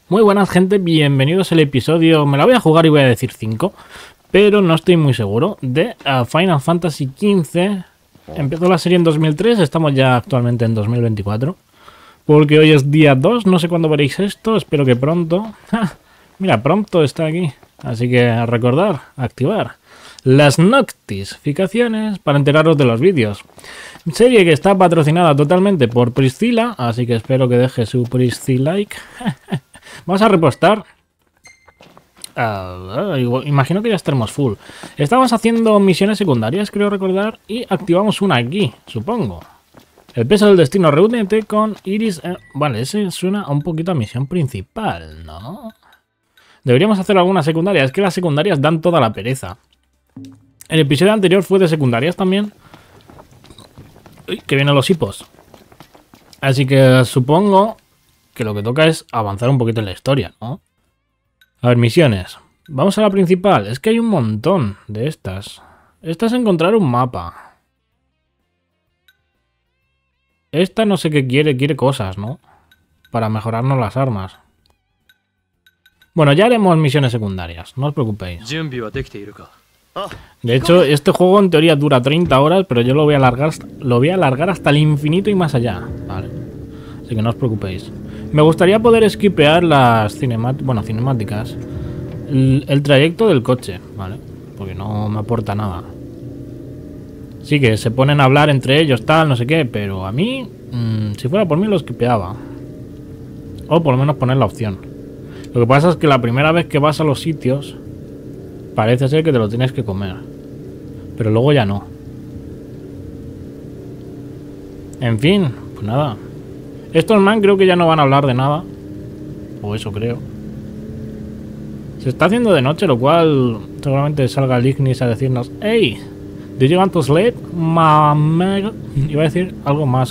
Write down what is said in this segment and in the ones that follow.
Muy buenas gente, bienvenidos al episodio, me la voy a jugar y voy a decir 5, pero no estoy muy seguro, de Final Fantasy XV. Empezó la serie en 2003, estamos ya actualmente en 2024, porque hoy es día 2, no sé cuándo veréis esto, espero que pronto. Mira, pronto está aquí, así que a recordar, activar las notificaciones para enteraros de los vídeos. Serie que está patrocinada totalmente por Priscilla, así que espero que deje su Priscilla-like. Vamos a repostar. Imagino que ya estaremos full. Estamos haciendo misiones secundarias, creo recordar, y activamos una aquí, supongo. El peso del destino, reúnete con Iris. Vale, ese suena un poquito a misión principal, ¿no? Deberíamos hacer alguna secundaria. Es que las secundarias dan toda la pereza. El episodio anterior fue de secundarias también. Uy, que vienen los hipos. Así que supongo que lo que toca es avanzar un poquito en la historia, ¿no? A ver, misiones. Vamos a la principal. Es que hay un montón de estas. Esta es encontrar un mapa. Esta no sé qué quiere. Quiere cosas, ¿no? Para mejorarnos las armas. Bueno, ya haremos misiones secundarias. No os preocupéis. De hecho, este juego en teoría dura 30 horas, pero yo lo voy a alargar hasta el infinito y más allá. Vale. Así que no os preocupéis. Me gustaría poder skipear las cinemáticas. El trayecto del coche, ¿vale? Porque no me aporta nada. Sí que se ponen a hablar entre ellos, tal, no sé qué, pero a mí, si fuera por mí, lo skipeaba. O por lo menos poner la opción. Lo que pasa es que la primera vez que vas a los sitios, parece ser que te lo tienes que comer. Pero luego ya no. En fin, pues nada. Estos man creo que ya no van a hablar de nada. O eso creo. Se está haciendo de noche, lo cual seguramente salga el Ignis a decirnos: "Hey, do you want to sleep? Mameg." Iba a decir algo más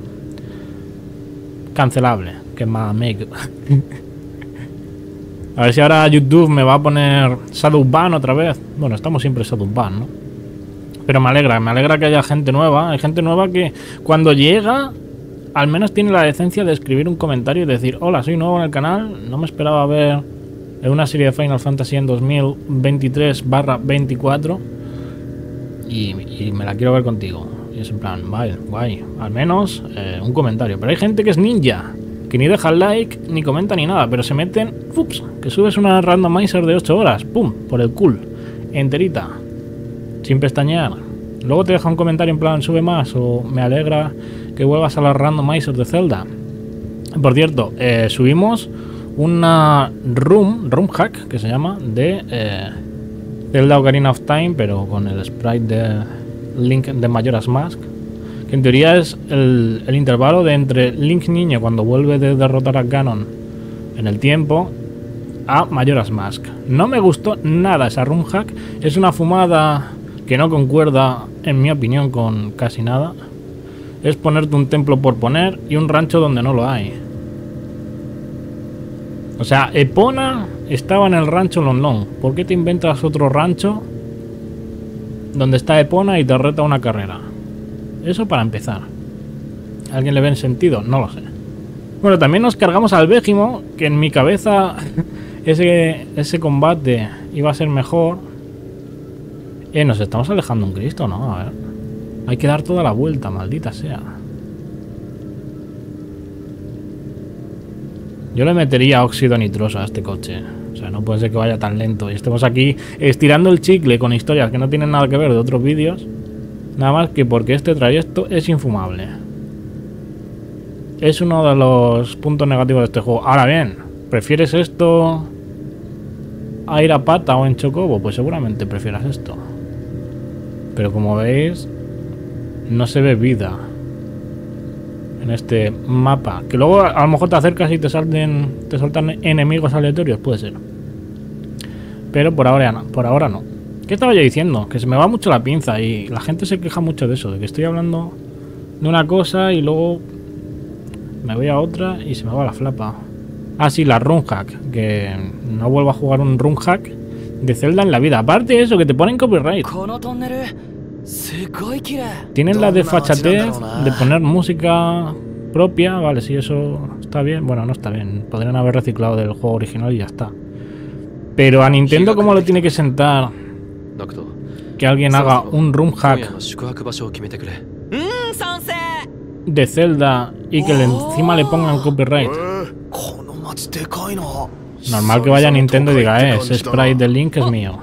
cancelable que mameg. A ver si ahora YouTube me va a poner Shadowban otra vez. Bueno, estamos siempre Shadowban, ¿no? Pero me alegra que haya gente nueva. Hay gente nueva que cuando llega al menos tiene la decencia de escribir un comentario y decir: "Hola, soy nuevo en el canal, no me esperaba ver una serie de Final Fantasy en 2023/24 y me la quiero ver contigo". Y es en plan, vale, guay, al menos un comentario. Pero hay gente que es ninja, que ni deja el like, ni comenta ni nada, pero se meten, ups, que subes una randomizer de 8 horas, pum, por el cool, enterita, sin pestañear. Luego te deja un comentario en plan, sube más, o me alegra que vuelvas a la randomizer de Zelda. Por cierto, subimos una room hack, que se llama, de Zelda Ocarina of Time, pero con el sprite de Link de Majora's Mask, que en teoría es el intervalo de entre Link niño cuando vuelve de derrotar a Ganon en el tiempo a Majora's Mask. No me gustó nada esa room hack, es una fumada que no concuerda, en mi opinión, con casi nada. Es ponerte un templo por poner y un rancho donde no lo hay. O sea, Epona estaba en el rancho Lonlong. ¿Por qué te inventas otro rancho donde está Epona y te reta una carrera? Eso para empezar. ¿A alguien le ven sentido? No lo sé. Bueno, también nos cargamos al Végimo, que en mi cabeza ese combate iba a ser mejor. Nos estamos alejando un Cristo, ¿no? A ver. Hay que dar toda la vuelta, maldita sea. Yo le metería óxido nitroso a este coche. O sea, no puede ser que vaya tan lento. Y estemos aquí estirando el chicle con historias que no tienen nada que ver de otros vídeos. Nada más que porque este trayecto es infumable. Es uno de los puntos negativos de este juego. Ahora bien, ¿prefieres esto a ir a pata o en chocobo? Pues seguramente prefieras esto. Pero como veis, no se ve vida en este mapa. Que luego a lo mejor te acercas y te saltan enemigos aleatorios, puede ser. Pero por ahora no. ¿Qué estaba yo diciendo? Que se me va mucho la pinza y la gente se queja mucho de eso, de que estoy hablando de una cosa y luego me voy a otra y se me va la flapa. Ah, sí, la run hack, que no vuelvo a jugar un run hack de Zelda en la vida. Aparte de eso, que te ponen copyright. Tienen la desfachatez de poner música propia, vale, sí, eso está bien. Bueno, no está bien. Podrían haber reciclado del juego original y ya está. Pero a Nintendo, ¿cómo le tiene que sentar que alguien haga un room hack de Zelda y que encima le pongan copyright? Normal que vaya a Nintendo y diga, ese sprite del Link es mío.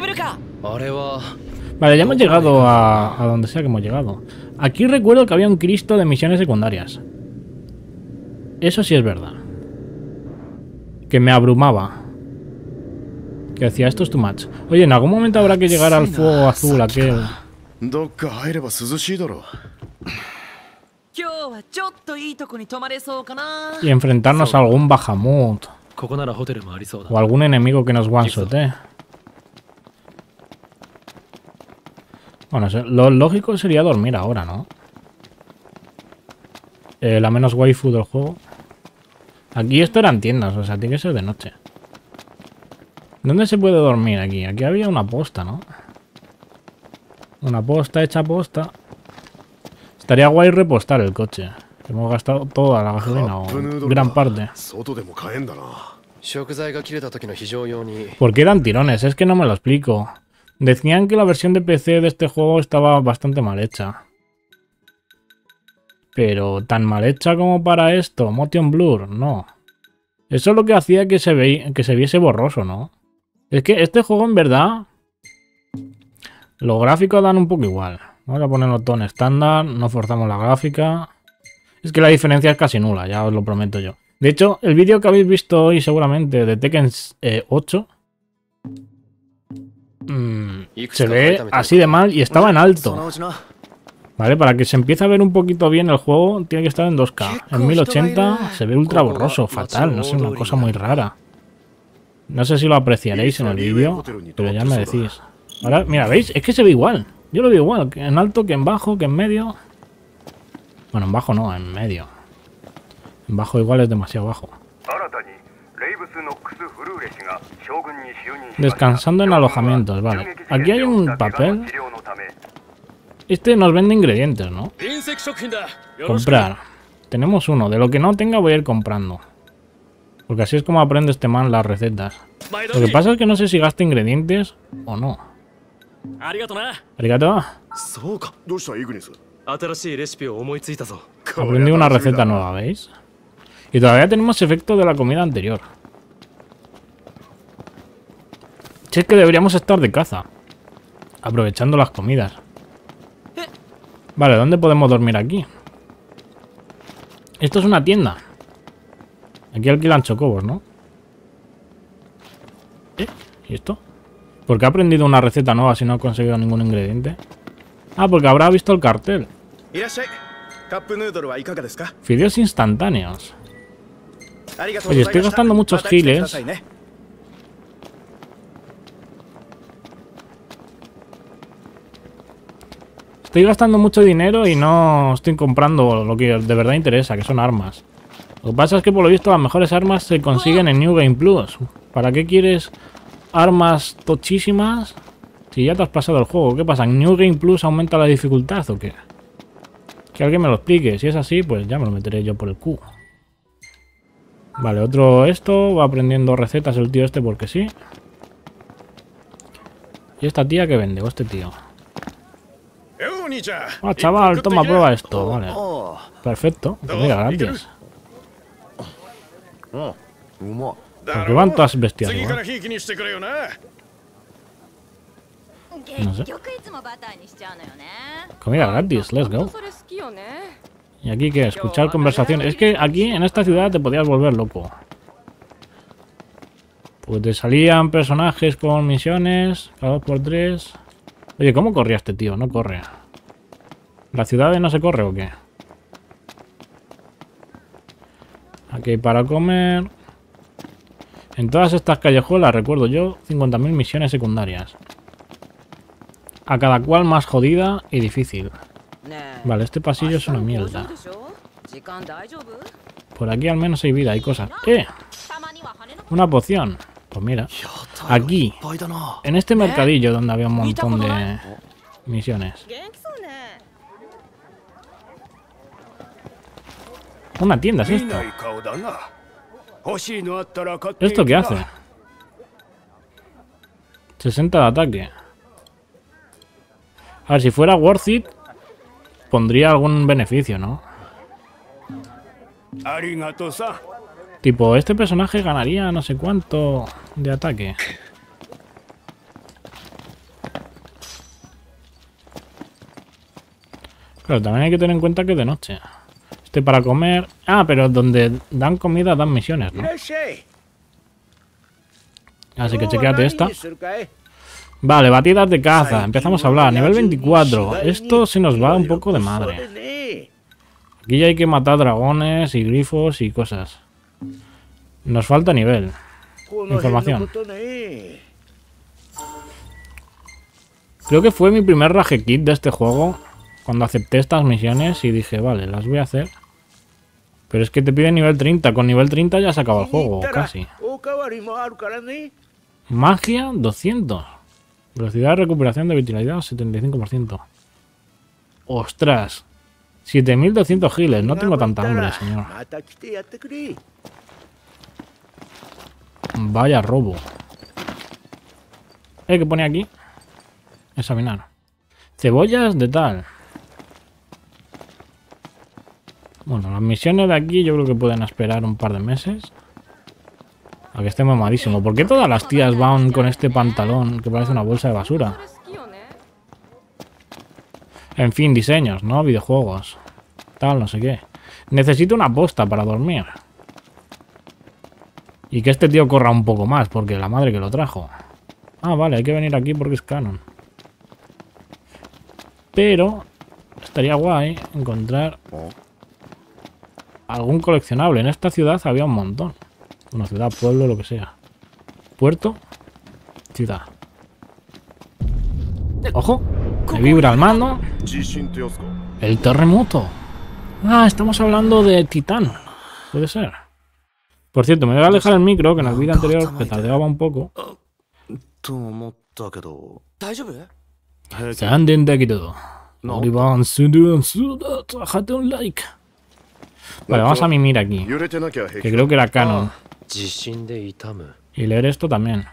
Vale, ya hemos llegado a donde sea que hemos llegado. Aquí recuerdo que había un Cristo de misiones secundarias. Eso sí es verdad. Que me abrumaba. Que decía, esto es too much. Oye, en algún momento habrá que llegar al fuego azul aquel. Y enfrentarnos a algún Bahamut. O algún enemigo que nos one-shot, Bueno, lo lógico sería dormir ahora, ¿no? La menos waifu del juego. Aquí esto eran tiendas, o sea, tiene que ser de noche. ¿Dónde se puede dormir aquí? Aquí había una posta, ¿no? Una posta hecha posta. Estaría guay repostar el coche. Hemos gastado toda la gasolina o gran parte. ¿Por qué eran tirones? Es que no me lo explico. Decían que la versión de PC de este juego estaba bastante mal hecha. Pero tan mal hecha como para esto, motion blur, no. Eso es lo que hacía que se viese borroso, ¿no? Es que este juego en verdad, los gráficos dan un poco igual. Vamos a ponerlo todo en estándar, no forzamos la gráfica. Es que la diferencia es casi nula, ya os lo prometo yo. De hecho, el vídeo que habéis visto hoy seguramente de Tekken 8 se ve así de mal y estaba en alto. Vale, para que se empiece a ver un poquito bien el juego tiene que estar en 2K. En 1080 se ve ultra borroso, fatal, no sé, una cosa muy rara. No sé si lo apreciaréis en el vídeo, pero ya me decís. Ahora, mira, ¿veis? Es que se ve igual. Yo lo veo igual, que en alto, que en bajo, que en medio. Bueno, en bajo no, en medio. En bajo igual es demasiado bajo. Descansando en alojamientos, vale. Aquí hay un papel. Este nos vende ingredientes, ¿no? Comprar. Tenemos uno. De lo que no tenga voy a ir comprando. Porque así es como aprende este man las recetas. Lo que pasa es que no sé si gasta ingredientes o no. Arigato. Aprendí una receta nueva, ¿veis? Y todavía tenemos efecto de la comida anterior. Si es que deberíamos estar de caza. Aprovechando las comidas. Vale, ¿dónde podemos dormir aquí? Esto es una tienda. Aquí alquilan chocobos, ¿no? ¿Y esto? ¿Por qué ha aprendido una receta nueva si no ha conseguido ningún ingrediente? Ah, porque habrá visto el cartel. Fideos instantáneos. Oye, estoy gastando muchos giles. Estoy gastando mucho dinero y no estoy comprando lo que de verdad interesa, que son armas. Lo que pasa es que por lo visto las mejores armas se consiguen en New Game Plus. ¿Para qué quieres armas tochísimas si ya te has pasado el juego? ¿Qué pasa? ¿En New Game Plus aumenta la dificultad o qué? Que alguien me lo explique. Si es así, pues ya me lo meteré yo por el Q. Vale, otro esto. Va aprendiendo recetas el tío este porque sí. ¿Y esta tía que vende? ¿O este tío? Ah, chaval, toma, prueba esto. Vale. Perfecto. Pues mira, gratis. ¿Por qué van todas bestias? No sé. Comida gratis, let's go. ¿Y aquí qué? Escuchar conversaciones. Es que aquí, en esta ciudad, te podías volver loco. Pues te salían personajes con misiones, cada 2x3. Oye, ¿cómo corría este tío? No corre. ¿La ciudad no se corre o qué? Aquí hay para comer. En todas estas callejuelas, recuerdo yo, 50.000 misiones secundarias. A cada cual más jodida y difícil. Vale, este pasillo es una mierda. Por aquí al menos hay vida, hay cosas. ¡Eh! Una poción. Pues mira, aquí, en este mercadillo donde había un montón de misiones. Una tienda es esto. ¿Esto qué hace? 60 de ataque. A ver, si fuera worth it, pondría algún beneficio, ¿no? Tipo, este personaje ganaría no sé cuánto de ataque. Claro, también hay que tener en cuenta que es de noche. Este para comer... Ah, pero donde dan comida dan misiones, ¿no? Así que chequéate esta. Vale, batidas de caza. Empezamos a hablar. Nivel 24. Esto se nos va un poco de madre. Aquí ya hay que matar dragones y grifos y cosas. Nos falta nivel. Información. Creo que fue mi primer rage kit de este juego. Cuando acepté estas misiones y dije, vale, las voy a hacer. Pero es que te pide nivel 30. Con nivel 30 ya se acaba el juego, casi. Magia 200. Velocidad de recuperación de vitalidad 75%. ¡Ostras! 7200 giles. No tengo tanta hambre, señor. Vaya robo. ¿Qué pone aquí? Examinar. Cebollas de tal. Bueno, las misiones de aquí yo creo que pueden esperar un par de meses. A que esté mamadísimo. ¿Por qué todas las tías van con este pantalón que parece una bolsa de basura? En fin, diseños, ¿no? Videojuegos. Tal, no sé qué. Necesito una posta para dormir. Y que este tío corra un poco más, porque la madre que lo trajo. Ah, vale, hay que venir aquí porque es canon. Pero estaría guay encontrar algún coleccionable. En esta ciudad había un montón. Una ciudad, pueblo, lo que sea. Puerto, ciudad. ¡Ojo! Me vibra el mando. El terremoto. Ah, estamos hablando de Titán. Puede ser. Por cierto, me voy a alejar el micro, que en el vídeo anterior petardeaba un poco. Se anden de aquí todo. Déjate un like. Vale, vamos a mimir aquí. Que creo que era canon. Y leer esto también.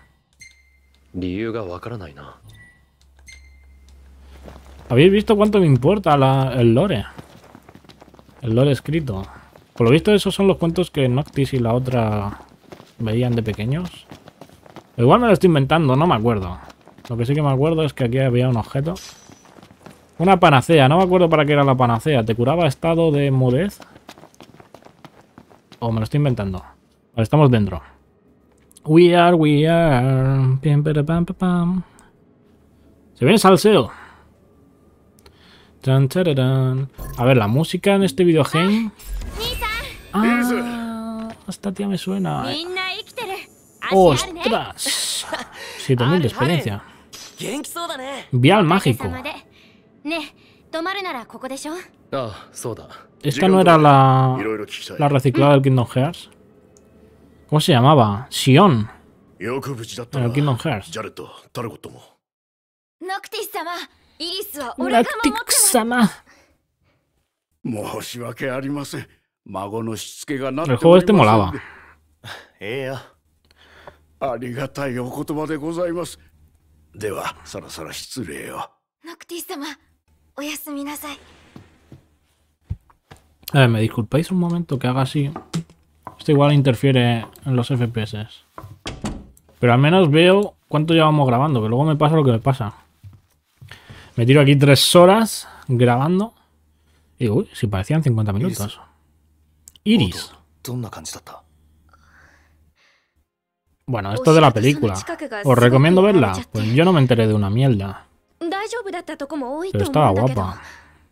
¿Habéis visto cuánto me importa el lore? El lore escrito. Por lo visto esos son los cuentos que Noctis y la otra veían de pequeños. Igual me lo estoy inventando, no me acuerdo. Lo que sí que me acuerdo es que aquí había un objeto. Una panacea, no me acuerdo para qué era la panacea. ¿Te curaba estado de mudez? ¿O me lo estoy inventando? Vale, estamos dentro. We are. Se viene salseo. A ver, la música en este videogame. Ah, esta tía me suena. ¡Ostras! 7000 de experiencia. Vial mágico. Esta no era la reciclada del Kingdom Hearts. ¿Cómo se llamaba? Sion. En el Kingdom Hearts. Noctis-sama. El juego este molaba. A ver, me disculpáis un momento que haga así. Esto igual interfiere en los FPS. Pero al menos veo cuánto llevamos grabando, que luego me pasa lo que me pasa. Me tiro aquí 3 horas grabando. Y uy, si parecían 50 minutos. Iris. Bueno, esto de la película. ¿Os recomiendo verla? Pues yo no me enteré de una mierda. Pero estaba guapa.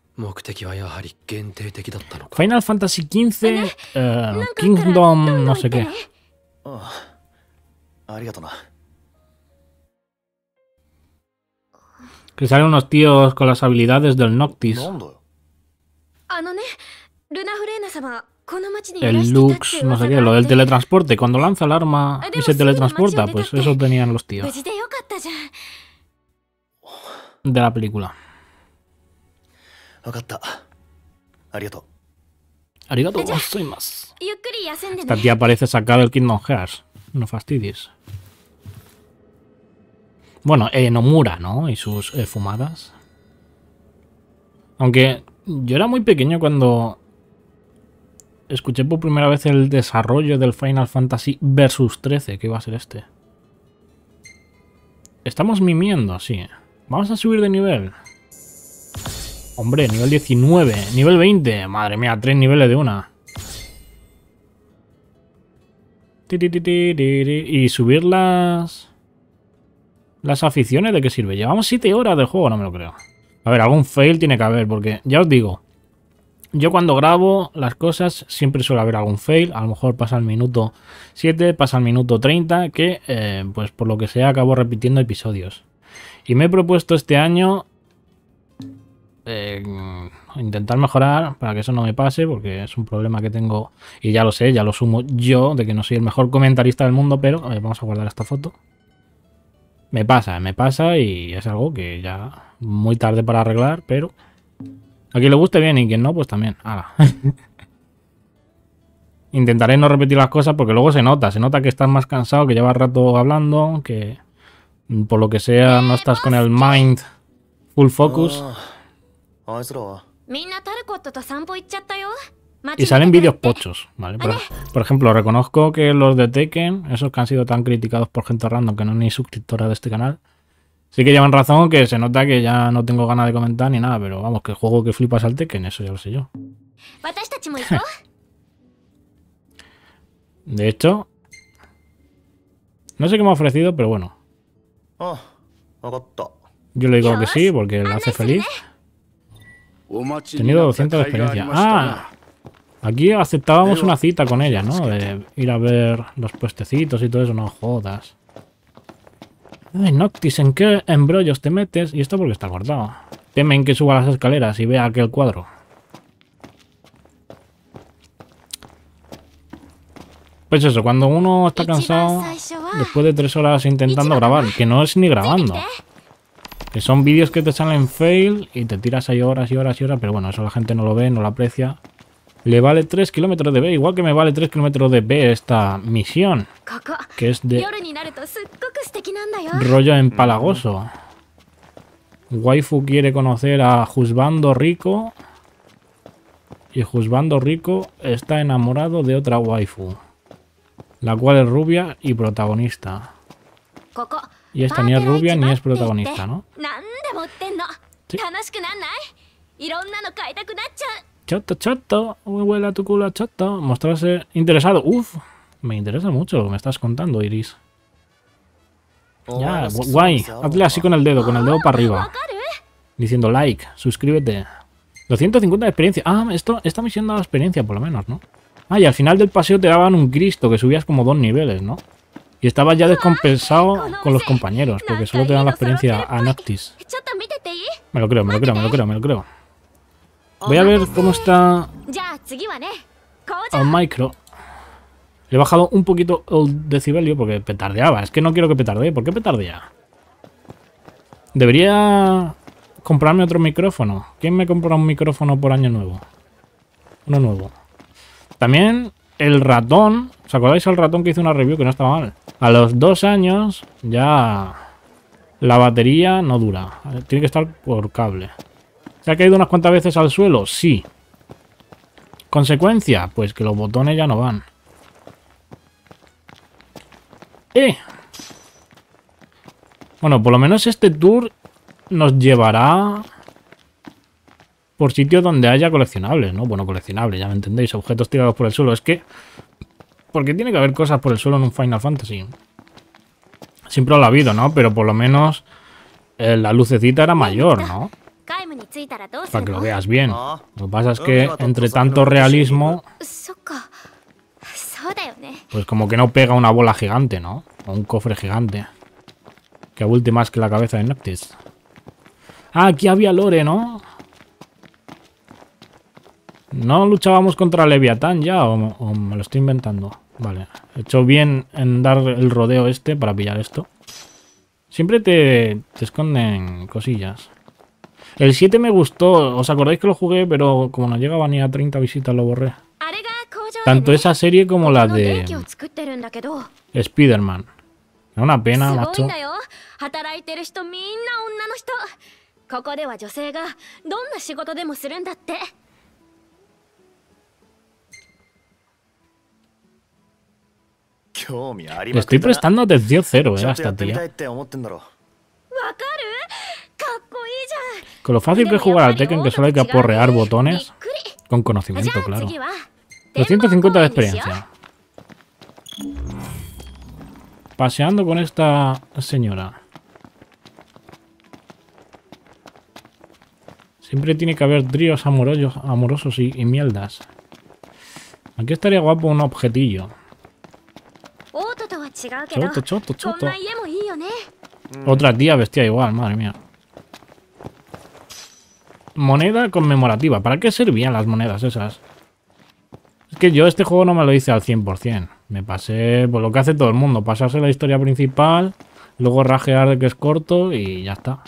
Final Fantasy XV Kingdom no sé qué. Que salen unos tíos con las habilidades del Noctis. El Lux, no sé qué, lo del teletransporte. Cuando lanza el arma y se teletransporta, pues eso tenían los tíos. De la película. Arigato gozaimasu. ゆっくり休んで Esta ね。 tía parece sacada del Kingdom Hearts. No fastidies. Bueno, Nomura, ¿no? Y sus fumadas. Aunque yo era muy pequeño cuando escuché por primera vez el desarrollo del Final Fantasy Versus 13, que iba a ser este. Estamos mimiendo, sí. Vamos a subir de nivel. Hombre, nivel 19, nivel 20. Madre mía, 3 niveles de una. Y subir las aficiones, ¿de qué sirve? Llevamos 7 horas de juego, no me lo creo. A ver, algún fail tiene que haber, porque ya os digo, yo cuando grabo las cosas siempre suele haber algún fail. A lo mejor pasa el minuto 7, pasa el minuto 30, que pues por lo que sea acabo repitiendo episodios. Y me he propuesto este año intentar mejorar para que eso no me pase, porque es un problema que tengo y ya lo sé, ya lo sumo yo, de que no soy el mejor comentarista del mundo, pero vamos a guardar esta foto. Me pasa y es algo que ya muy tarde para arreglar, pero a quien le guste bien y quien no, pues también. ¡Hala! Intentaré no repetir las cosas porque luego se nota que estás más cansado, que llevas rato hablando, que por lo que sea no estás con el mind full focus. あいつらはみんなタルコットと散歩行っちゃったよ。 Y salen vídeos pochos, ¿vale? Por ejemplo, reconozco que los de Tekken, esos que han sido tan criticados por gente random que no es ni suscriptora de este canal, sí que llevan razón, que se nota que ya no tengo ganas de comentar ni nada, pero vamos, que el juego que flipas al Tekken, eso ya lo sé yo. 私たちも行こう。 De hecho, no sé qué me ha ofrecido, pero bueno, あ分かった yo le digo que sí porque le hace feliz. Tenido 200 de experiencia. ¡Ah! Aquí aceptábamos una cita con ella, ¿no? De ir a ver los puestecitos y todo eso, no jodas. Ay, Noctis, ¿en qué embrollos te metes? ¿Y esto porque está cortado? Temen que suba las escaleras y vea aquel cuadro. Pues eso, cuando uno está cansado, después de 3 horas intentando grabar, que no es ni grabando, que son vídeos que te salen fail y te tiras ahí horas y horas y horas, pero bueno, eso la gente no lo ve, no lo aprecia. Le vale 3 kilómetros de B, igual que me vale 3 kilómetros de B esta misión, que es de rollo empalagoso. Waifu quiere conocer a Juzbando Rico y Juzbando Rico está enamorado de otra waifu, la cual es rubia y protagonista. Y esta ni es rubia ni es protagonista, ¿no? Sí. Choto, huele a tu culo, choto. Mostrarse interesado. Uf, me interesa mucho lo que me estás contando, Iris. Ya, guay. Hazle así con el dedo para arriba. Diciendo like, suscríbete. 250 de experiencia. Ah, esta misión daba experiencia por lo menos, ¿no? Ah, y al final del paseo te daban un Cristo, que subías como 2 niveles, ¿no? Y estabas ya descompensado con los compañeros, porque solo te dan la experiencia a Noctis. Me lo creo. Voy a ver cómo está al micro. Le he bajado un poquito el decibelio porque petardeaba. Es que no quiero que petardee. ¿Por qué petardea? Debería comprarme otro micrófono. ¿Quién me compra un micrófono por año nuevo? Uno nuevo. También el ratón. ¿Os acordáis del ratón que hizo una review que no estaba mal? A los 2 años ya la batería no dura. Tiene que estar por cable. ¿Se ha caído unas cuantas veces al suelo? Sí. ¿Consecuencia? Pues que los botones ya no van. Bueno, por lo menos este tour nos llevará por sitios donde haya coleccionables, ¿no? Bueno, coleccionables, ya me entendéis. Objetos tirados por el suelo. Es que... porque tiene que haber cosas por el suelo en un Final Fantasy. Siempre lo ha habido, ¿no? Pero por lo menos la lucecita era mayor, ¿no? Para que lo veas bien. Lo que pasa es que entre tanto realismo, pues como que no pega una bola gigante, ¿no? O un cofre gigante que abulte más que la cabeza de Noctis. Ah, aquí había lore, ¿no? ¿No luchábamos contra Leviatán ya? ¿O me lo estoy inventando? Vale. He hecho bien en dar el rodeo este para pillar esto. Siempre te esconden cosillas. El 7 me gustó. ¿Os acordáis que lo jugué? Pero como no llegaba ni a 30 visitas lo borré. Tanto esa serie como la この電気を de 作ってるんだけど、 Spider-Man. Es una す pena, ごい macho. んだよ。働いてる人みんな女の人。ここでは女性がどんな仕事でもするんだって。 興味あり Le まく estoy りだな。 prestando atención cero, ちょ a っとや esta ってみたい tía. って思ってんだろ。 わかる？かっこいいじゃん。 Con lo fácil que es jugar al Tekken, que solo hay que aporrear botones. びっくり。 Con じゃ conocimiento, あ claro. 次は 250 de 展望公園にしよう。 experiencia. Paseando con esta señora. Siempre tiene que haber tríos amorosos y mierdas. Aquí estaría guapo un objetillo. オートとは違うけど、 Choto, choto, こん choto. な家もいいよね。 Otra tía vestida igual, madre mía. Moneda conmemorativa. ¿Para qué servían las monedas esas? Es que yo este juego no me lo hice al 100%. Me pasé por lo que hace todo el mundo. Pasarse la historia principal, luego rajear de que es corto y ya está.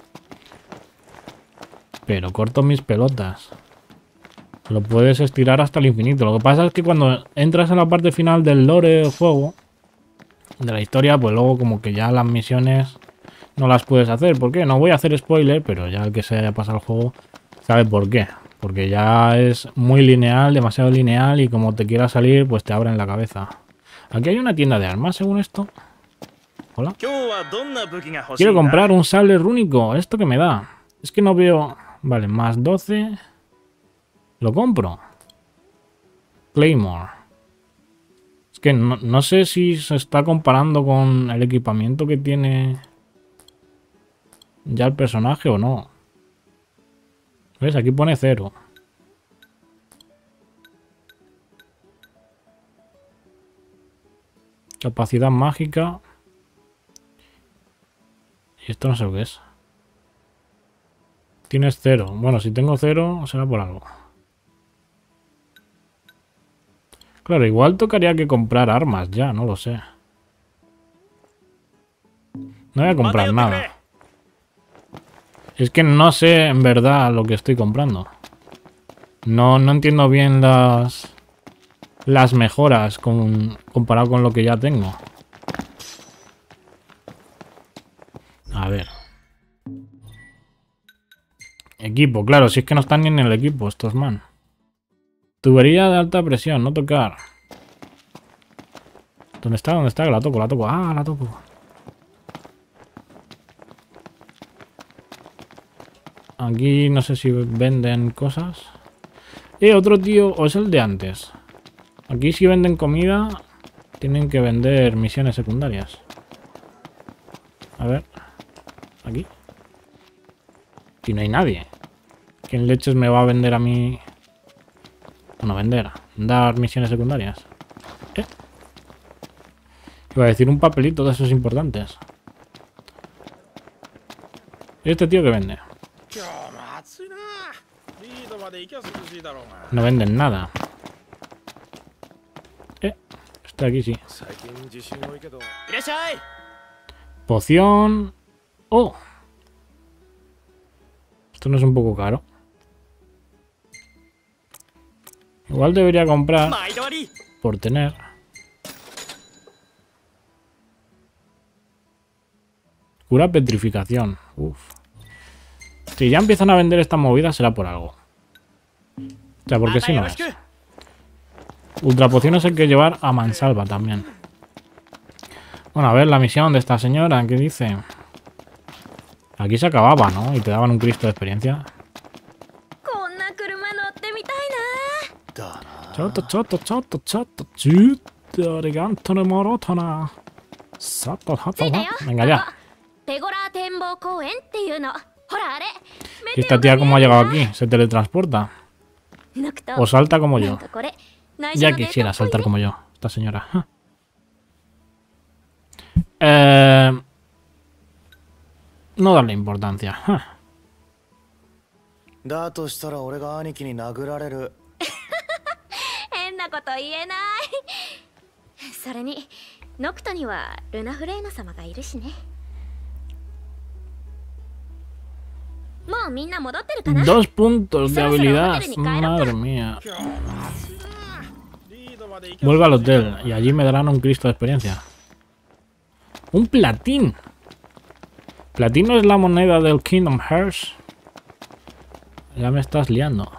Pero corto mis pelotas. Lo puedes estirar hasta el infinito. Lo que pasa es que cuando entras en la parte final del lore del juego, de la historia, pues luego como que ya las misiones no las puedes hacer. ¿Por qué? No voy a hacer spoiler, pero ya el que se haya pasado el juego sabe por qué. Porque ya es muy lineal, demasiado lineal, y como te quiera salir, pues te abren la cabeza. Aquí hay una tienda de armas, según esto. Hola. Quiero comprar un sable rúnico. ¿Esto qué me da? Es que no veo... Vale, más 12... Lo compro. Claymore. Es que no sé si se está comparando con el equipamiento que tiene ya el personaje o no. ¿Ves? Aquí pone 0. Capacidad mágica. Y esto no sé lo que es. Tienes 0. Bueno, si tengo 0 será por algo. Claro, igual tocaría que comprar armas ya, no lo sé. No voy a comprar nada. Es que no sé en verdad lo que estoy comprando. No entiendo bien las mejoras comparado con lo que ya tengo. A ver. Equipo, claro, si es que no están ni en el equipo estos man. Tubería de alta presión, no tocar. ¿Dónde está? ¿Dónde está? La toco, la toco. Ah, la toco. Aquí no sé si venden cosas. Otro tío, o es el de antes. Aquí si venden comida, tienen que vender misiones secundarias. A ver. Aquí. Y no hay nadie. ¿Quién leches me va a vender a mí? Bueno, vender. Dar misiones secundarias. Iba a decir un papelito de esos importantes. ¿Y este tío que vende? No venden nada. Está aquí, sí. Poción. ¡Oh! Esto no es un poco caro. Igual debería comprar por tener. Cura petrificación. Uf. Si ya empiezan a vender esta movida será por algo. O sea, porque si no es. Ultra pociones hay que llevar a mansalva también. Bueno, a ver la misión de esta señora. ¿Qué dice? Aquí se acababa, ¿no? Y te daban un Cristo de experiencia. Choto, choto, choto, choto. Venga ya. ¿Y esta tía cómo ha llegado aquí? ¿Se teletransporta? ¿O salta como yo? Ya quisiera saltar como yo, esta señora. No darle importancia. だとしたら俺が兄貴に殴られる。 変なこと言えない。それにノクトにはルナフレーナ様がいるしね。もうみんな戻ってるかな。 2 puntos de habilidad. Madre mía. Vuelvo al hotel y allí me darán un Cristo de experiencia. ¡Un platín! ¿Platino es la moneda del Kingdom Hearts? Ya me estás liando.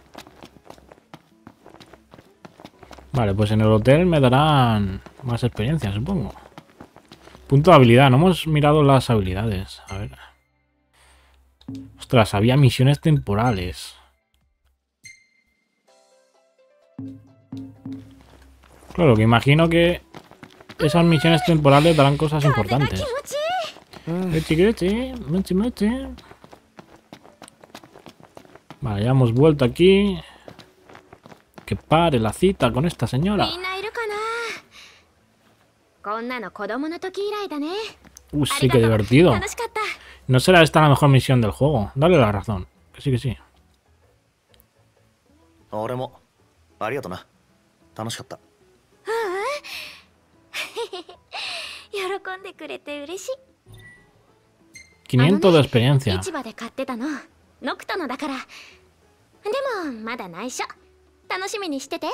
Vale, pues en el hotel me darán más experiencia, supongo. Punto de habilidad. No hemos mirado las habilidades. A ver. Ostras, había misiones temporales. Claro, que imagino que esas misiones temporales darán cosas importantes. Vale, ya hemos vuelto aquí. Que pare la cita con esta señora. Sí, qué divertido. No será esta la mejor misión del juego. Dale la razón. Que sí, que sí. 俺もありがとな。楽しかった。 喜んでくれて嬉しい。 500 de experiencia. 市場で買ってたの。ノクトのだから。でもまだ内緒。楽しみにしてて。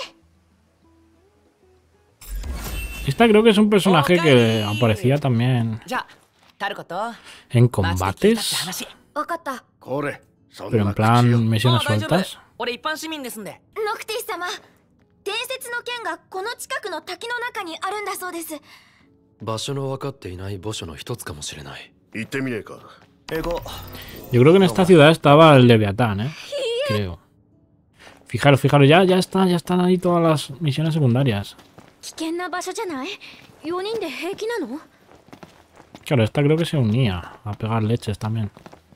Esta creo que es un personaje que aparecía también en combates. わかった。 Pero en plan misiones sueltas. ノクティ様、伝説の剣がこの近くの滝の中にあるんだそうです。 場所の分かっていない墓所の一つかもしれない。 行ってみねえか。行こう。 Yo creo que en esta ciudad estaba el Leviatán, ¿eh? Creo. Fijaros, fijaros, ya están ahí todas las misiones secundarias. 危険な場所じゃない？4人で平気なの？ Claro, esta creo que se unía a pegar leches también.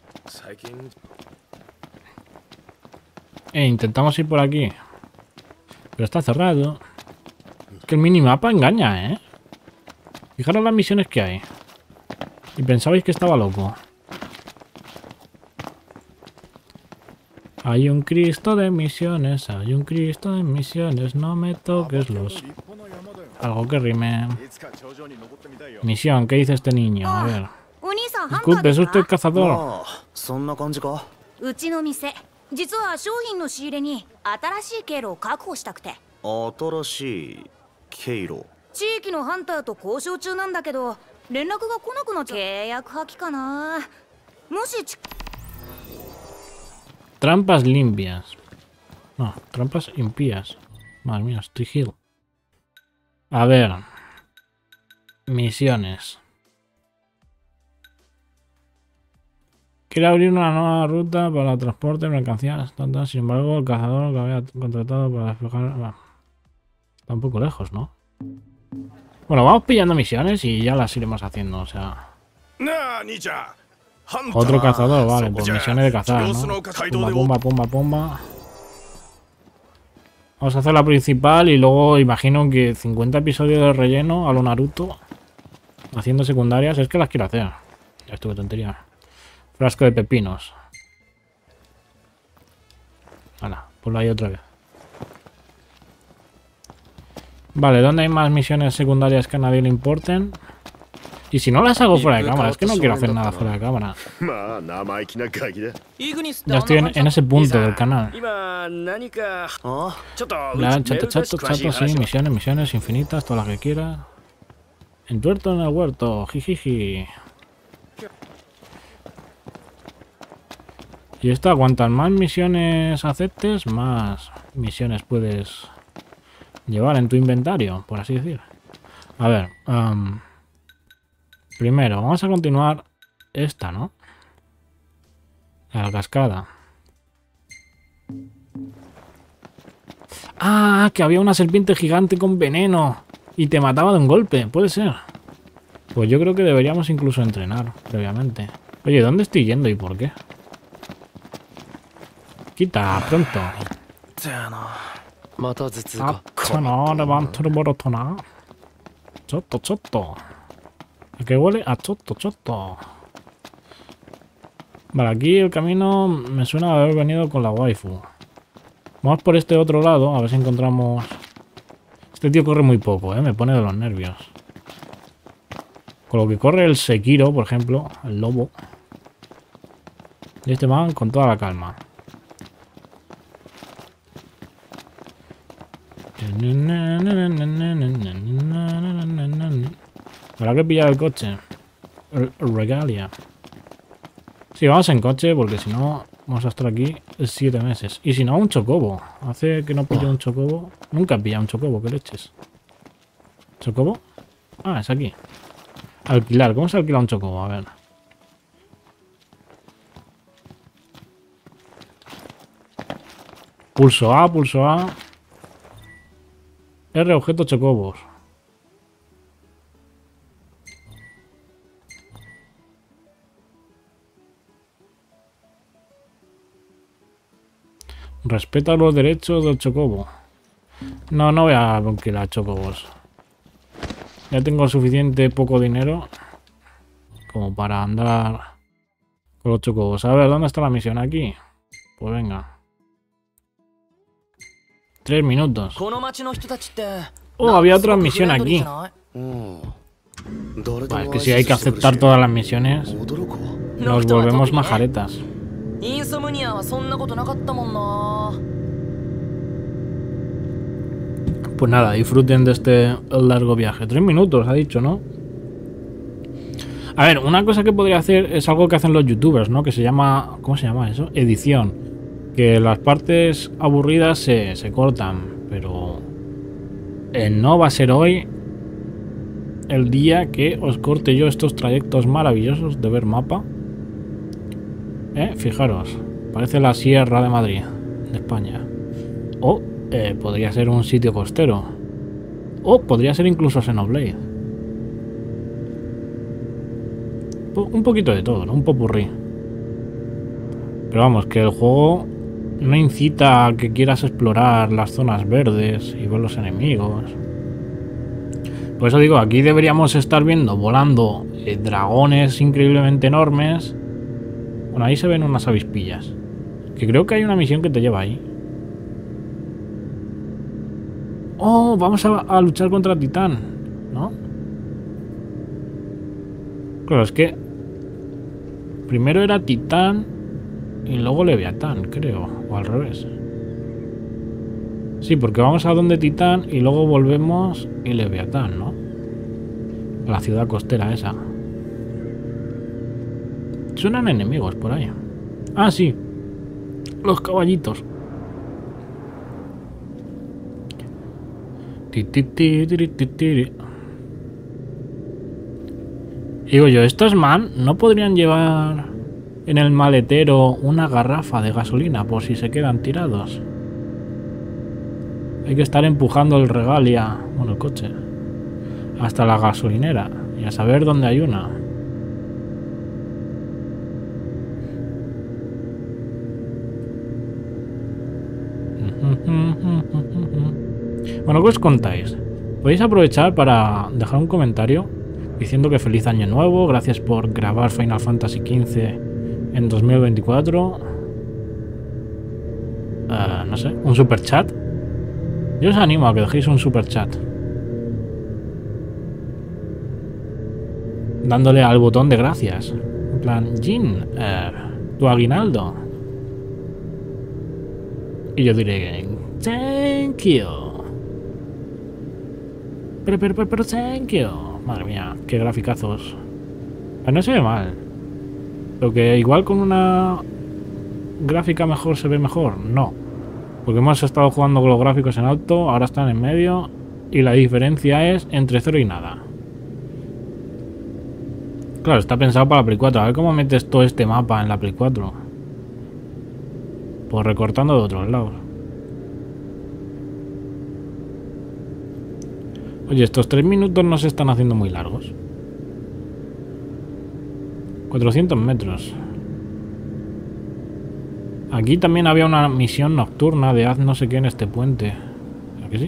Intentamos ir por aquí. Pero está cerrado. Es que el minimapa engaña, ¿eh? Fijaros las misiones que hay. Y pensabais que estaba loco. Hay un Cristo de misiones, hay un Cristo de misiones, no me toques los... Algo que rime. Misión, ¿qué dice este niño? A ver. Disculpe, ¿es usted cazador? そんな感じか。 うちの店、実は商品の仕入れに新しい経路を確保したくて。 新しい経路。 地域のハンターと交渉中なんだけど、連絡が来なくなっちゃう。契約破棄かな。もし Trampas limpias. No, trampas impías. Madre mía, estoy heal. A ver. Misiones. Quiere abrir una nueva ruta para transporte de mercancías. Sin embargo, el cazador que había contratado para despejar... Bueno, está un poco lejos, ¿no? Bueno, vamos pillando misiones y ya las iremos haciendo, o sea... Otro cazador, vale, pues misiones de cazar, ¿no? Pumba, pumba, pumba, pumba. Vamos a hacer la principal y luego imagino que 50 episodios de relleno a lo Naruto. Haciendo secundarias, es que las quiero hacer. Ya estuve tontería. Frasco de pepinos. Hala, ponlo ahí otra vez. Vale, ¿dónde hay más misiones secundarias que a nadie le importen? Y si no las hago fuera de cámara, es que no quiero hacer nada fuera de cámara. Ya estoy en ese punto del canal. Chato, sí, misiones infinitas, todas las que quieras. Entuerto en el huerto, jijiji. Y esto, cuantas más misiones aceptes, más misiones puedes llevar en tu inventario, por así decir. A ver, primero, vamos a continuar esta, ¿no? La cascada. Ah, que había una serpiente gigante con veneno y te mataba de un golpe, puede ser. Pues yo creo que deberíamos incluso entrenar previamente. Oye, ¿dónde estoy yendo y por qué? Quita, pronto. No, levanto el borotona. Choto. ¿A qué huele? A choto. Vale, aquí el camino me suena de haber venido con la waifu. Vamos por este otro lado, a ver si encontramos... Este tío corre muy poco, me pone de los nervios. Con lo que corre el Sekiro, por ejemplo, el lobo. Y este man con toda la calma. habrá que pillar el coche. El Regalia. Sí, vamos en coche porque si no vamos a estar aquí 7 meses. Y si no, un chocobo. Hace que no pillo un chocobo. Nunca he pillado un chocobo, ¿qué leches? ¿Chocobo? Ah, es aquí. Alquilar. ¿Cómo se alquila un chocobo? A ver. Pulso A, pulso A. R, objeto chocobos. Respeta los derechos del chocobo. No, no voy a alquilar chocobos. Ya tengo suficiente poco dinero como para andar con los chocobos. A ver, ¿dónde está la misión? Aquí. Pues venga. 3 minutos. Oh, había otra misión aquí. Vale, es que si hay que aceptar todas las misiones, nos volvemos majaretas. Pues nada, disfruten de este largo viaje. 3 minutos, ha dicho, ¿no? A ver, una cosa que podría hacer es algo que hacen los youtubers, ¿no? Que se llama... ¿Cómo se llama eso? Edición. Que las partes aburridas se cortan, pero... no va a ser hoy el día que os corte yo estos trayectos maravillosos de ver mapa. Fijaros, parece la Sierra de Madrid, de España. O podría ser un sitio costero. O podría ser incluso Xenoblade. Un poquito de todo, ¿no? Un popurrí. Pero vamos, que el juego no incita a que quieras explorar las zonas verdes y ver los enemigos. Por eso digo, aquí deberíamos estar viendo volando dragones increíblemente enormes. Bueno, ahí se ven unas avispillas. Que creo que hay una misión que te lleva ahí. Oh, vamos a luchar contra Titán, ¿no? Claro, es que primero era Titán y luego Leviatán, creo. O al revés. Sí, porque vamos a donde Titán y luego volvemos y Leviatán, ¿no? A la ciudad costera esa. Suenan enemigos por ahí. Ah, sí. Los caballitos. Digo yo, estos man no podrían llevar en el maletero una garrafa de gasolina por si se quedan tirados. Hay que estar empujando el Regalia, bueno, el coche, hasta la gasolinera y a saber dónde hay una. Bueno, ¿qué os contáis? Podéis aprovechar para dejar un comentario diciendo que feliz año nuevo, gracias por grabar Final Fantasy XV en 2024. No sé, un super chat. Yo os animo a que dejéis un super chat dándole al botón de gracias. En plan, Jin, tu aguinaldo. Y yo diré, thank you. Pero thank you. Madre mía, qué graficazos. No se ve mal. Lo que igual con una gráfica mejor se ve mejor, no. Porque hemos estado jugando con los gráficos en alto, ahora están en medio y la diferencia es entre 0 y nada. Claro, está pensado para la Play 4. A ver cómo metes todo este mapa en la Play 4. Pues recortando de otros lados. Oye, estos 3 minutos no se están haciendo muy largos. 400 metros. Aquí también había una misión nocturna de haz no sé qué en este puente. ¿A que sí?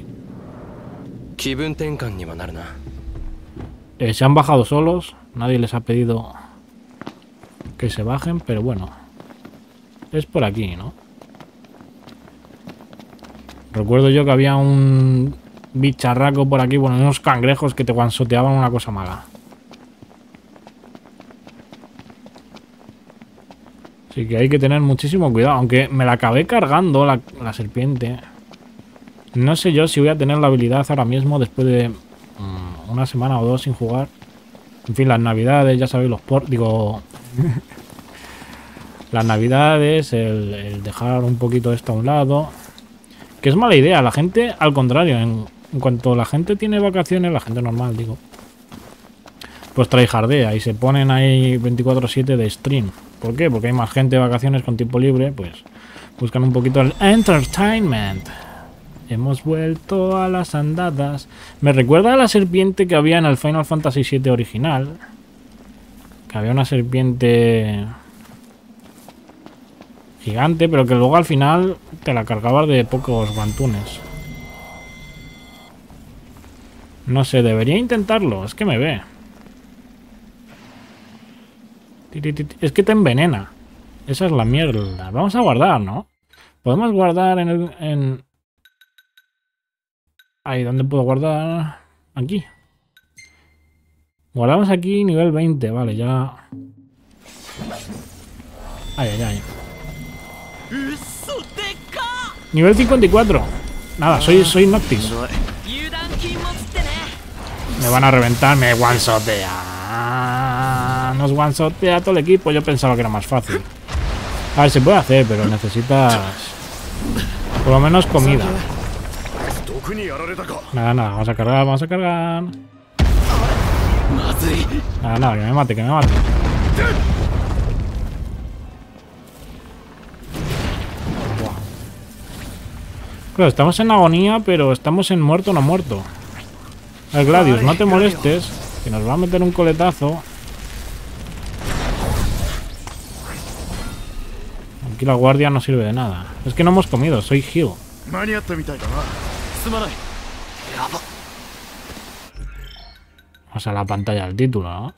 Se han bajado solos. Nadie les ha pedido que se bajen, pero bueno. Es por aquí, ¿no? Recuerdo yo que había un bicharraco por aquí, bueno, unos cangrejos que te guansoteaban una cosa mala. Así que hay que tener muchísimo cuidado. Aunque me la acabé cargando la serpiente. No sé yo si voy a tener la habilidad ahora mismo después de una semana o dos sin jugar. En fin, las navidades, ya sabéis, digo... las navidades, el dejar un poquito esto a un lado. Que es mala idea. La gente, al contrario, en cuanto la gente tiene vacaciones, la gente normal, digo, pues tryhardea y se ponen ahí 24/7 de stream. ¿Por qué? Porque hay más gente de vacaciones con tiempo libre, pues buscan un poquito el entertainment. Hemos vuelto a las andadas. Me recuerda a la serpiente que había en el Final Fantasy VII original. Que había una serpiente gigante, pero que luego al final te la cargabas de pocos guantunes. No sé, debería intentarlo. Es que me ve. Es que te envenena. Esa es la mierda. Vamos a guardar, ¿no? Podemos guardar en... Ahí, ¿dónde puedo guardar? Aquí. Guardamos aquí nivel 20. Vale, ya... Ay, ay, ay. Nivel 54. Nada, soy Noctis. Me van a reventar, me one-shotea. Nos one-shotea todo el equipo. Yo pensaba que era más fácil. A ver, se puede hacer, pero necesitas por lo menos comida. Nada, nada, vamos a cargar, vamos a cargar. Nada, nada, que me mate, que me mate. Buah. Claro, estamos en agonía, pero estamos en muerto no muerto. El Gladius, no te molestes, que nos va a meter un coletazo. Aquí la guardia no sirve de nada. Es que no hemos comido, soy heal. Vamos a la pantalla del título, ¿no?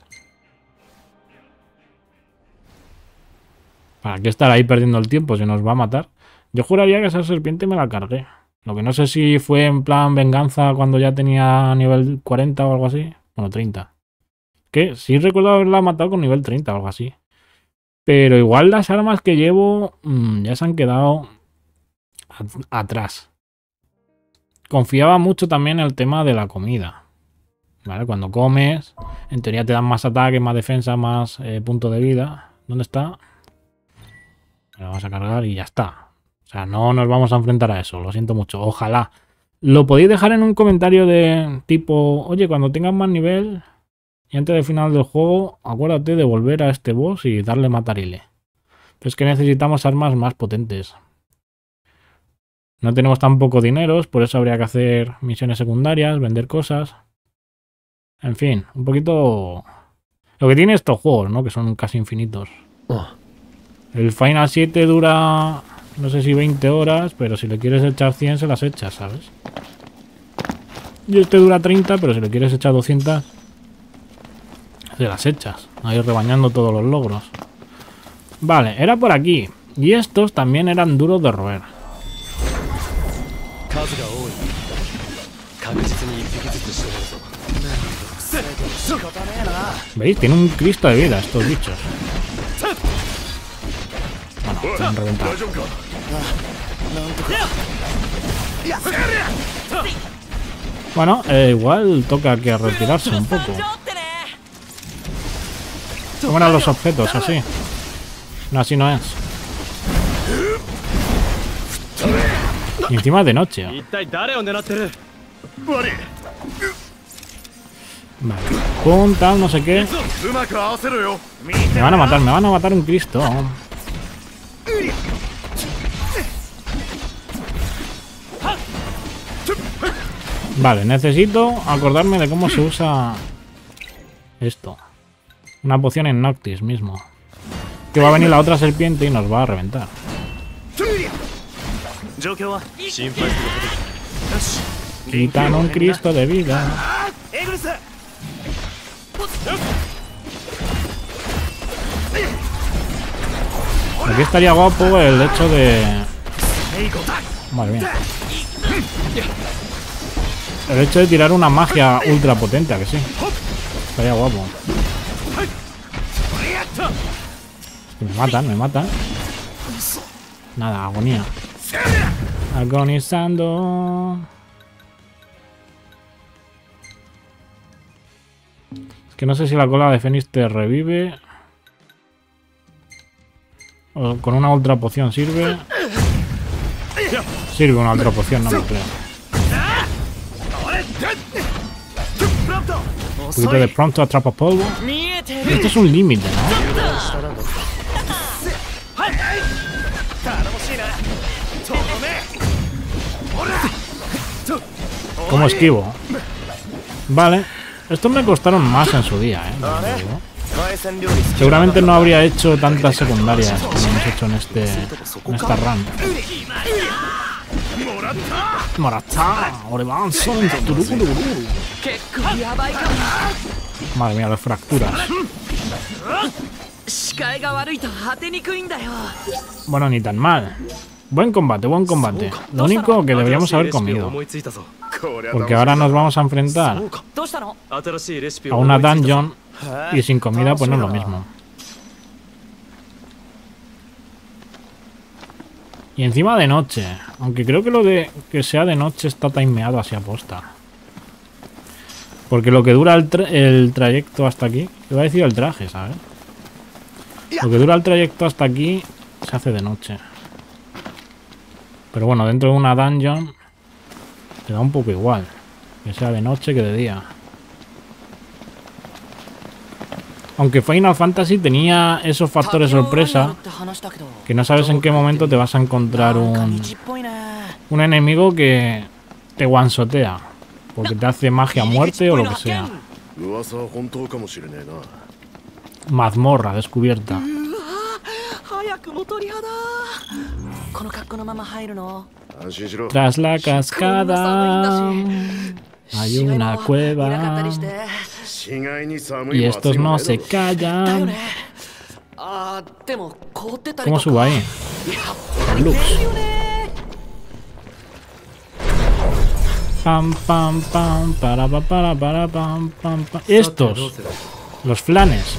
¿Para qué estar ahí perdiendo el tiempo si nos va a matar? Yo juraría que esa serpiente me la cargué. Lo que no sé si fue en plan venganza cuando ya tenía nivel 40 o algo así. Bueno, 30. Que sí recuerdo haberla matado con nivel 30 o algo así. Pero igual las armas que llevo ya se han quedado atrás. Confiaba mucho también en el tema de la comida. ¿Vale? Cuando comes, en teoría te dan más ataque, más defensa, más punto de vida. ¿Dónde está? Lo vamos a cargar y ya está. O sea, no nos vamos a enfrentar a eso. Lo siento mucho. Ojalá. Lo podéis dejar en un comentario de tipo... Oye, cuando tengas más nivel y antes del final del juego, acuérdate de volver a este boss y darle matarile. Pero es que necesitamos armas más potentes. No tenemos tan poco dinero, por eso habría que hacer misiones secundarias, vender cosas. En fin, un poquito... Lo que tiene estos juegos, ¿no? Que son casi infinitos. El Final 7 dura... No sé si 20 horas, pero si le quieres echar 100 se las echas, ¿sabes? Y este dura 30, pero si le quieres echar 200 se las echas. Ahí rebañando todos los logros. Vale, era por aquí. Y estos también eran duros de roer. ¿Veis? Tiene un Cristo de vida estos bichos. Bueno, se han reventado. Bueno, igual toca que retirarse un poco. ¿Cómo eran los objetos? Así. No, así no es. Y encima de noche. Vale. Pum, tal, no sé qué. Me van a matar un Cristo. Vale, necesito acordarme de cómo se usa esto. Una poción en Noctis mismo. Que va a venir la otra serpiente y nos va a reventar. Quitan un Cristo de vida. Aquí estaría guapo el hecho de... Madre mía. El hecho de tirar una magia ultra potente, ¿a que sí? Estaría guapo. Me matan, me matan. Nada, agonía. Agonizando. Es Que no sé si la cola de Fénix te revive. O con una ultra poción sirve. Sirve una ultra poción, no lo creo. Un poquito de pronto atrapa polvo. Esto es un límite, ¿no? ¿Cómo esquivo? Vale. Estos me costaron más en su día, Seguramente no habría hecho tantas secundarias como hemos hecho en esta run. Morata, Orebanson, madre mía, las fracturas. Bueno, ni tan mal. Buen combate, buen combate. Lo único que deberíamos haber comido. Porque ahora nos vamos a enfrentar a una dungeon y sin comida pues no es lo mismo. Y encima de noche. Aunque creo que lo de que sea de noche está timeado así a posta. Porque lo que dura el trayecto hasta aquí... Iba a decir el traje, ¿sabes? Lo que dura el trayecto hasta aquí se hace de noche. Pero bueno, dentro de una dungeon te da un poco igual. Que sea de noche que de día. Aunque Final Fantasy tenía esos factores sorpresa, que no sabes en qué momento te vas a encontrar un enemigo que te one-shotea, porque te hace magia a muerte o lo que sea. Mazmorra descubierta. Tras la cascada hay una cueva. Y estos no se callan. ¿Cómo subo ahí? Lux. Pam, pam, pam, para, pam, pam. Estos. Los flanes.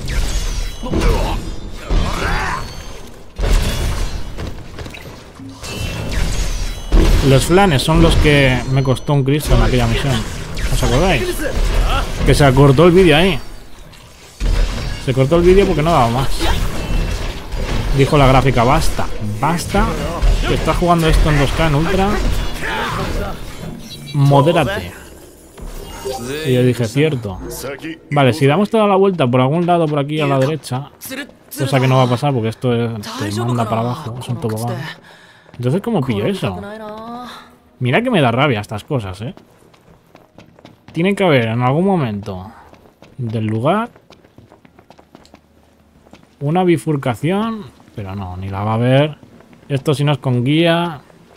Los flanes son los que me costó un Cristo en aquella misión. ¿Os acordáis? Que se cortó el vídeo ahí. Se cortó el vídeo porque no daba más. Dijo la gráfica, basta, basta. Que estás jugando esto en 2K en Ultra. Modérate. Y yo dije, cierto. Vale, si damos toda la vuelta por algún lado por aquí a la derecha, cosa que no va a pasar porque esto te manda para abajo, es un tobogán. Entonces, ¿cómo pillo eso? Mira que me da rabia estas cosas, ¿eh? Tiene que haber en algún momento del lugar una bifurcación, pero no, ni la va a haber. Esto si no es con guía,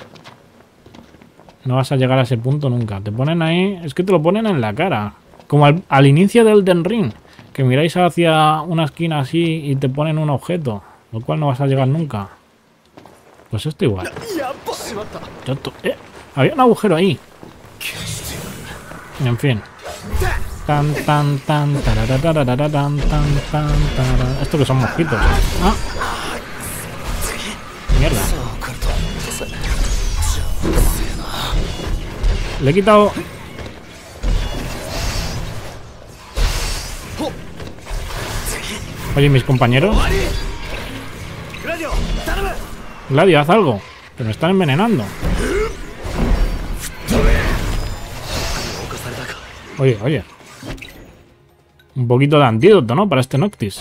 no vas a llegar a ese punto nunca. Te ponen ahí, es que te lo ponen en la cara. Como al inicio del Elden Ring, que miráis hacia una esquina así y te ponen un objeto, lo cual no vas a llegar nunca. Pues esto igual. Había un agujero ahí. En fin. Tan tan tan tararararara, tan tan tan. Esto que son mosquitos. Ah. Mierda. Le he quitado. Oye, mis compañeros. Gladio, haz algo. Que me están envenenando. Oye, oye. Un poquito de antídoto, ¿no? Para este Noctis.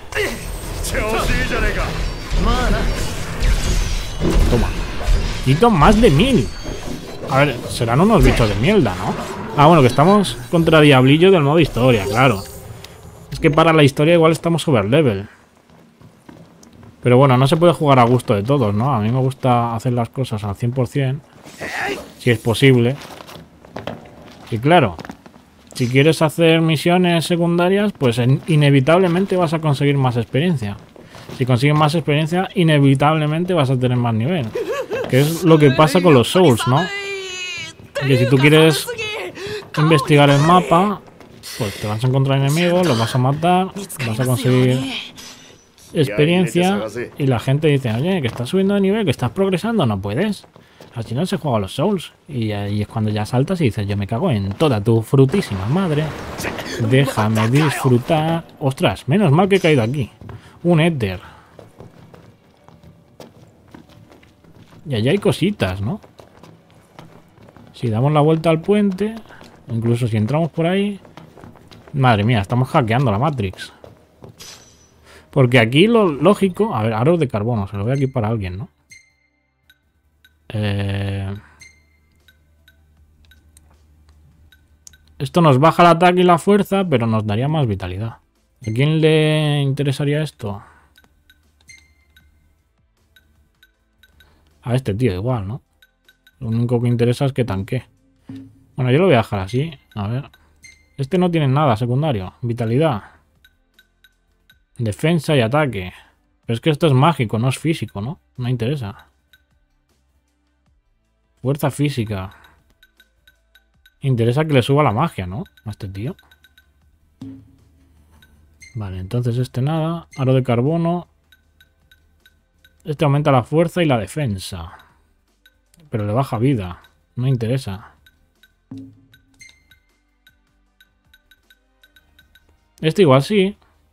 Toma. Quito más de 1000. A ver, serán unos bichos de mierda, ¿no? Ah, bueno, que estamos contra Diablillo del modo historia, claro. Es que para la historia igual estamos overlevel. Pero bueno, no se puede jugar a gusto de todos, ¿no? A mí me gusta hacer las cosas al 100%. Si es posible. Y claro, si quieres hacer misiones secundarias, pues inevitablemente vas a conseguir más experiencia. Si consigues más experiencia, inevitablemente vas a tener más nivel. Que es lo que pasa con los Souls, ¿no? Que si tú quieres investigar el mapa, pues te vas a encontrar enemigos, los vas a matar, vas a conseguir experiencia y la gente dice, oye, que estás subiendo de nivel, que estás progresando, no puedes. Así no se juega a los Souls. Y ahí es cuando ya saltas y dices, yo me cago en toda tu frutísima madre. Déjame disfrutar. Ostras, menos mal que he caído aquí. Un éter. Y allá hay cositas, ¿no? Si damos la vuelta al puente, incluso si entramos por ahí... Madre mía, estamos hackeando la Matrix. Porque aquí lo lógico... A ver, aros de carbono, se lo voy a equipar a alguien, ¿no? Esto nos baja el ataque y la fuerza, pero nos daría más vitalidad. ¿A quién le interesaría esto? A este tío igual, ¿no? Lo único que interesa es que tanque. Bueno, yo lo voy a dejar así. A ver. Este no tiene nada secundario. Vitalidad. Defensa y ataque. Pero es que esto es mágico, no es físico, ¿no? No interesa. Fuerza física. Interesa que le suba la magia, ¿no? A este tío. Vale, entonces este nada. Aro de carbono. Este aumenta la fuerza y la defensa. Pero le baja vida. No interesa. Este igual sí.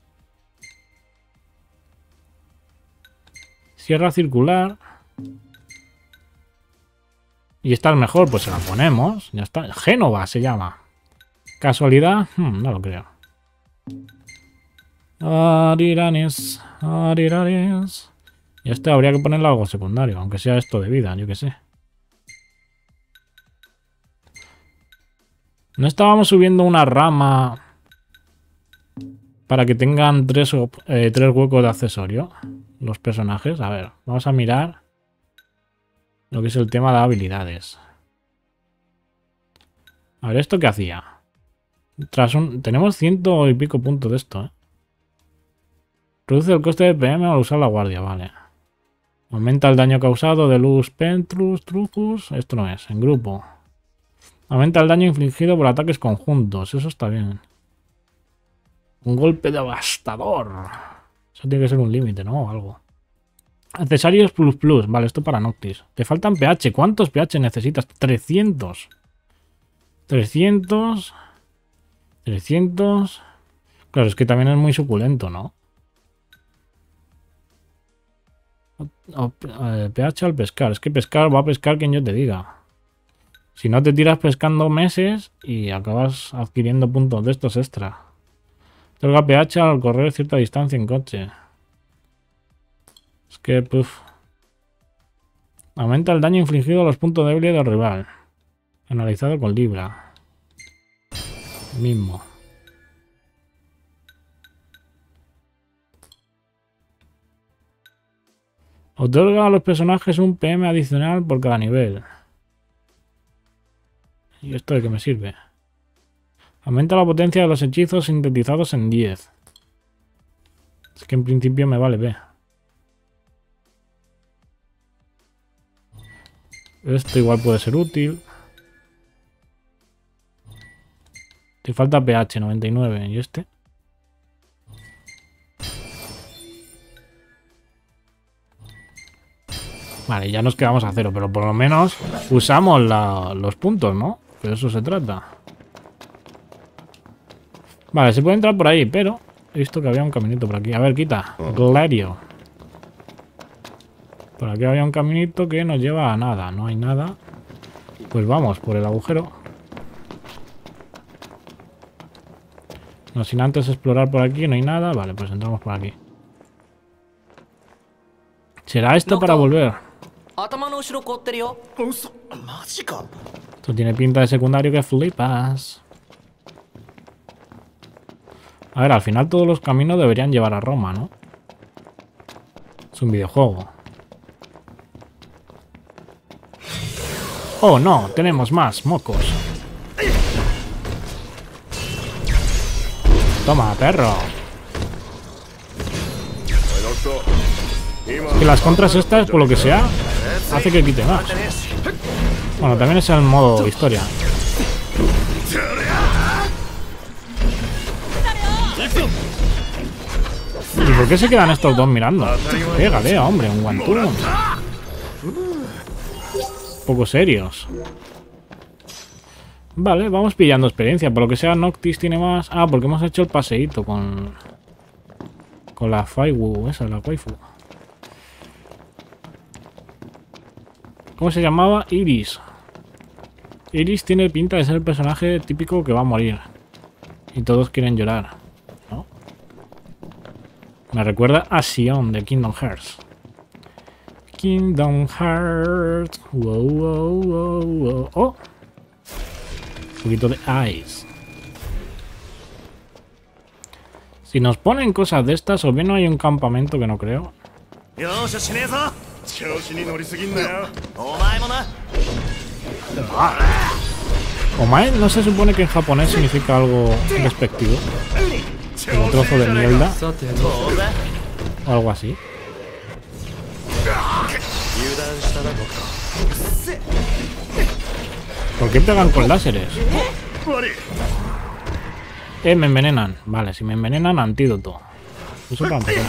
Sierra circular. Y esta es mejor, pues se la ponemos. Ya está. Génova se llama. ¿Casualidad? No lo creo. Ariranes. Ariranes. Y este habría que ponerle algo secundario. Aunque sea esto de vida, yo que sé. ¿No estábamos subiendo una rama para que tengan tres huecos de accesorio los personajes? A ver, vamos a mirar lo que es el tema de habilidades. A ver, ¿esto qué hacía? Tenemos 100 y pico puntos de esto, ¿eh? Reduce el coste de PM al usar la guardia, vale. Aumenta el daño causado de luz, pentrus, trucus. Esto no es, en grupo. Aumenta el daño infligido por ataques conjuntos. Eso está bien. Un golpe devastador. Eso tiene que ser un límite, ¿no? O algo. Accesorios plus plus. Vale, esto para Noctis. Te faltan pH. ¿Cuántos pH necesitas? 300. 300. 300. Claro, es que también es muy suculento, ¿no? pH al pescar. Es que pescar va a pescar quien yo te diga. Si no te tiras pescando meses y acabas adquiriendo puntos de estos extra. Otorga pH al correr cierta distancia en coche. Es que, puff. Aumenta el daño infligido a los puntos débiles del rival. Analizado con Libra. Mismo. Otorga a los personajes un PM adicional por cada nivel. ¿Y esto de qué me sirve? Aumenta la potencia de los hechizos sintetizados en 10. Es que en principio me vale B. Esto igual puede ser útil. Te falta pH 99. ¿Y este? Vale, ya nos quedamos a 0, pero por lo menos usamos los puntos, ¿no? Que de eso se trata. Vale, se puede entrar por ahí, pero he visto que había un caminito por aquí. A ver, quita. Gladio. Por aquí había un caminito que nos lleva a nada. No hay nada. Pues vamos por el agujero. No sin antes explorar por aquí. No hay nada. Vale, pues entramos por aquí. ¿Será esto para volver? Esto tiene pinta de secundario que flipas. A ver, al final todos los caminos deberían llevar a Roma, ¿no? Es un videojuego. Oh, no, tenemos más mocos. Toma, perro. Es que las contras estas, por lo que sea, hace que quite más. Bueno, también es el modo historia. ¿Y por qué se quedan estos dos mirando? Pégale, hombre, un guantú. poco serios. Vale, vamos pillando experiencia. Por lo que sea, Noctis tiene más... Ah, porque hemos hecho el paseíto con la Faiwu, esa, la waifu. ¿Cómo se llamaba? Iris. Iris tiene pinta de ser el personaje típico que va a morir. Y todos quieren llorar, ¿no? Me recuerda a Sion de Kingdom Hearts. Kingdom Hearts. Wow, wow, wow, wow. Oh. Un poquito de ice. Si nos ponen cosas de estas, o bien no hay un campamento que no creo. Omae no se supone que en japonés significa algo despectivo. Un trozo de mierda. O algo así. ¿Por qué pegan con láseres? Me envenenan. Vale, si me envenenan, antídoto. Eso para empezar.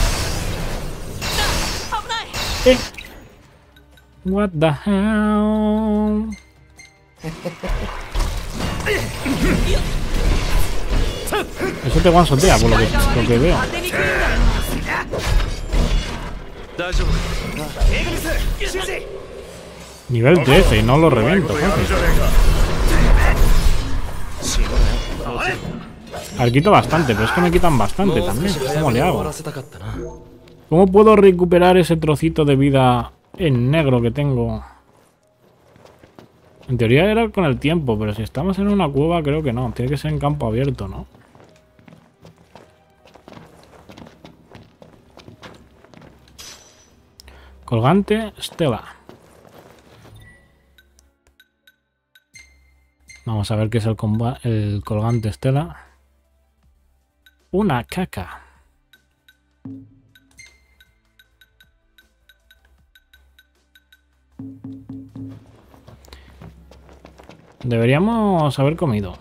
What the hell? Eso te guansotea por lo que veo. Nivel 13 y no lo reviento. Al quito bastante, pero es que me quitan bastante también. ¿Cómo le hago? ¿Cómo puedo recuperar ese trocito de vida en negro que tengo? En teoría era con el tiempo, pero si estamos en una cueva creo que no. Tiene que ser en campo abierto, ¿no? Colgante Stella. Vamos a ver qué es el colgante Stella. Una caca. Deberíamos haber comido.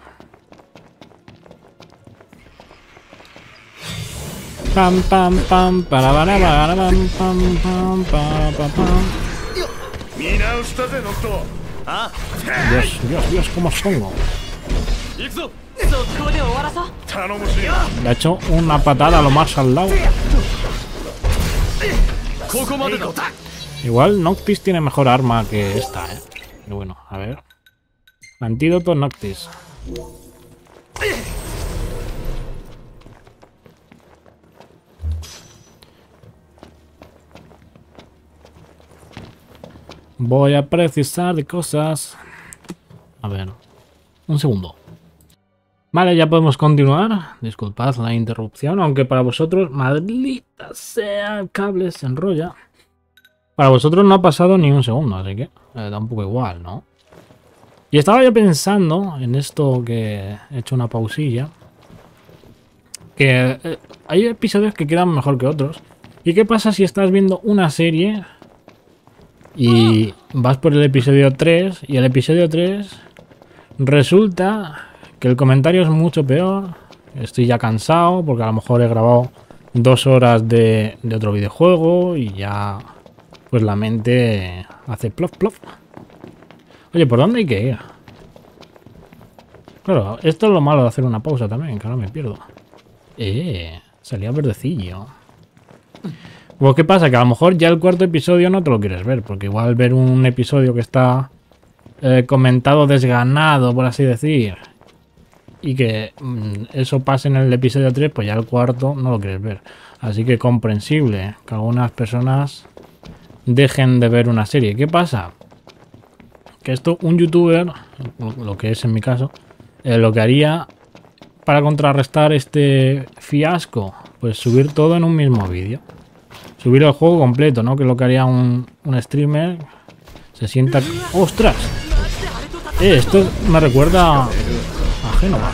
Pam pam pam para para pam pam pam pam pam. Dios, cómo songo. Le ha hecho una patada a lo más al lado. Igual Noctis tiene mejor arma que esta, Pero bueno, a ver. Antídoto Noctis. Voy a precisar de cosas. A ver. Un segundo. Vale, ya podemos continuar. Disculpad la interrupción, aunque para vosotros, maldita sea, el cable se enrolla. Para vosotros no ha pasado ni un segundo, así que da un poco igual, ¿no? Y estaba yo pensando en esto que he hecho una pausilla. Que hay episodios que quedan mejor que otros. ¿Y qué pasa si estás viendo una serie y vas por el episodio 3 y el episodio 3 resulta que el comentario es mucho peor? Estoy ya cansado porque a lo mejor he grabado 2 horas de otro videojuego y ya pues la mente hace plof plof. Oye, ¿por dónde hay que ir? Claro, esto es lo malo de hacer una pausa también, que ahora me pierdo. Salía verdecillo. Pues ¿qué pasa? Que a lo mejor ya el cuarto episodio no te lo quieres ver, porque igual ver un episodio que está comentado desganado, por así decir, y que eso pase en el episodio 3, pues ya el cuarto no lo quieres ver. Así que comprensible que algunas personas dejen de ver una serie. ¿Qué pasa? Que esto, un youtuber, lo que es en mi caso, lo que haría para contrarrestar este fiasco, pues subir todo en un mismo vídeo. Subir el juego completo, ¿no? Que es lo que haría un streamer. Se sienta... ¡Ostras! Esto me recuerda a Génova.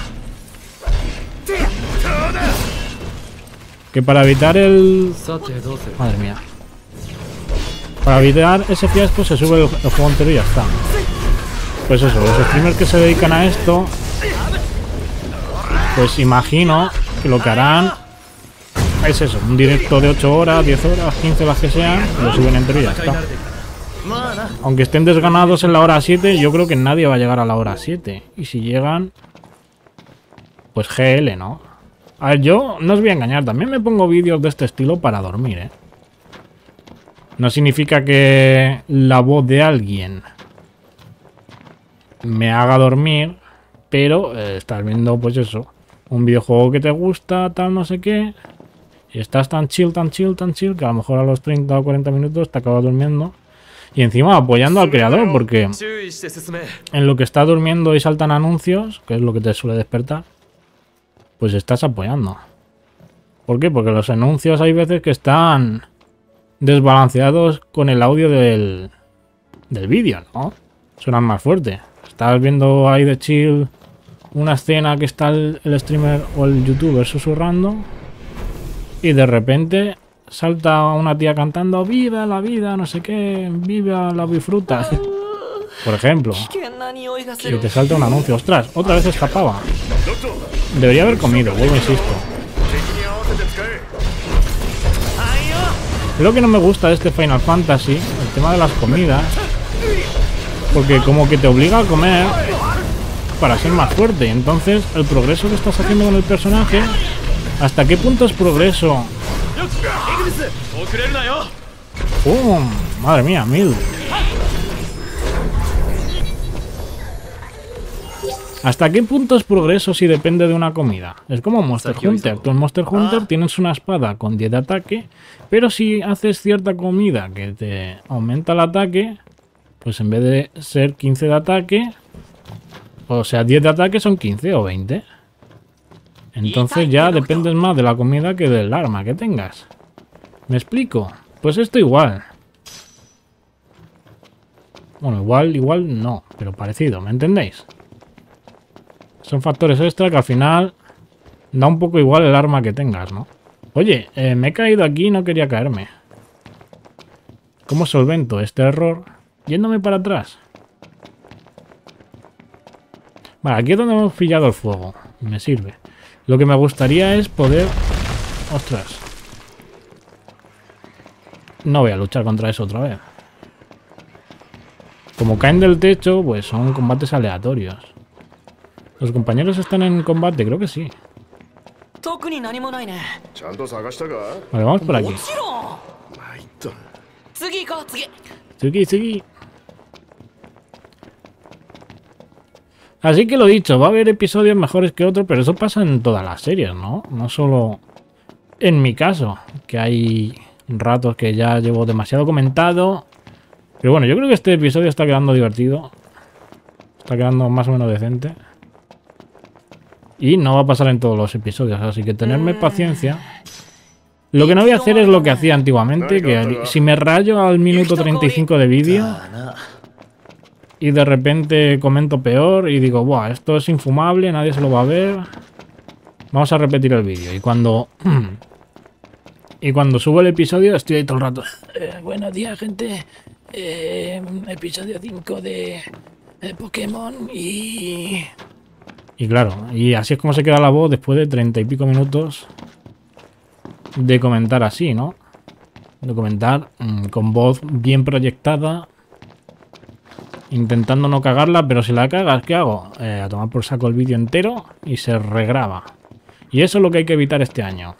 Que para evitar el... Madre mía. Para evitar ese fiasco se sube el juego entero y ya está. Pues eso, los streamers que se dedican a esto, pues imagino que lo que harán es eso, un directo de 8 horas, 10 horas, 15 las que sean, y lo suben entero y ya está. Aunque estén desganados en la hora 7, yo creo que nadie va a llegar a la hora 7. Y si llegan, pues GL, ¿no? A ver, yo no os voy a engañar, también me pongo vídeos de este estilo para dormir, ¿eh? No significa que la voz de alguien me haga dormir, pero estás viendo, pues eso, un videojuego que te gusta, tal, no sé qué, y estás tan chill, que a lo mejor a los 30 o 40 minutos te acabas durmiendo. Y encima apoyando al creador, porque en lo que estás durmiendo y saltan anuncios, que es lo que te suele despertar, pues estás apoyando. ¿Por qué? Porque los anuncios hay veces que están desbalanceados con el audio del vídeo, ¿no? Suenan más fuerte. Estás viendo ahí de chill una escena que está el streamer o el youtuber susurrando y de repente salta una tía cantando "Viva la vida", no sé qué, "Viva la bifruta", por ejemplo. Y te salta un anuncio. Ostras, otra vez escapaba. Debería haber comido, vuelvo, insisto. Lo que no me gusta de este Final Fantasy, el tema de las comidas, porque como que te obliga a comer para ser más fuerte. Entonces, el progreso que estás haciendo con el personaje, ¿hasta qué punto es progreso? ¡Pum! Madre mía, 1000. ¿Hasta qué punto es progreso si depende de una comida? Es como Monster Hunter. Tú en Monster Hunter tienes una espada con 10 de ataque, pero si haces cierta comida que te aumenta el ataque, pues en vez de ser 15 de ataque, o sea, 10 de ataque son 15 o 20. Entonces ya dependes más de la comida que del arma que tengas. ¿Me explico? Pues esto igual. Bueno, igual no, pero parecido, ¿me entendéis? Son factores extra que al final da un poco igual el arma que tengas, ¿no? Oye, me he caído aquí y no quería caerme. ¿Cómo solvento este error? Yéndome para atrás. Vale, aquí es donde hemos pillado el fuego. Me sirve. Lo que me gustaría es poder... ¡Ostras! No voy a luchar contra eso otra vez. Como caen del techo, pues son combates aleatorios. ¿Los compañeros están en combate? Creo que sí. Vale, vamos por aquí. Tsuki. Así que lo dicho, va a haber episodios mejores que otros, pero eso pasa en todas las series, ¿no? No solo en mi caso, que hay ratos que ya llevo demasiado comentado. Pero bueno, yo creo que este episodio está quedando divertido. Está quedando más o menos decente. Y no va a pasar en todos los episodios, así que tenerme paciencia. Lo que no voy a hacer es lo que hacía antiguamente, que si me rayo al minuto 35 de vídeo y de repente comento peor y digo, buah, esto es infumable, nadie se lo va a ver, vamos a repetir el vídeo. Y cuando subo el episodio estoy ahí todo el rato. Buenos días, gente. Episodio 5 de Pokémon y claro, y así es como se queda la voz después de 30 y pico minutos de comentar así, ¿no? De comentar con voz bien proyectada, intentando no cagarla, pero si la cagas, ¿qué hago? A tomar por saco el vídeo entero y se regraba. Y eso es lo que hay que evitar este año.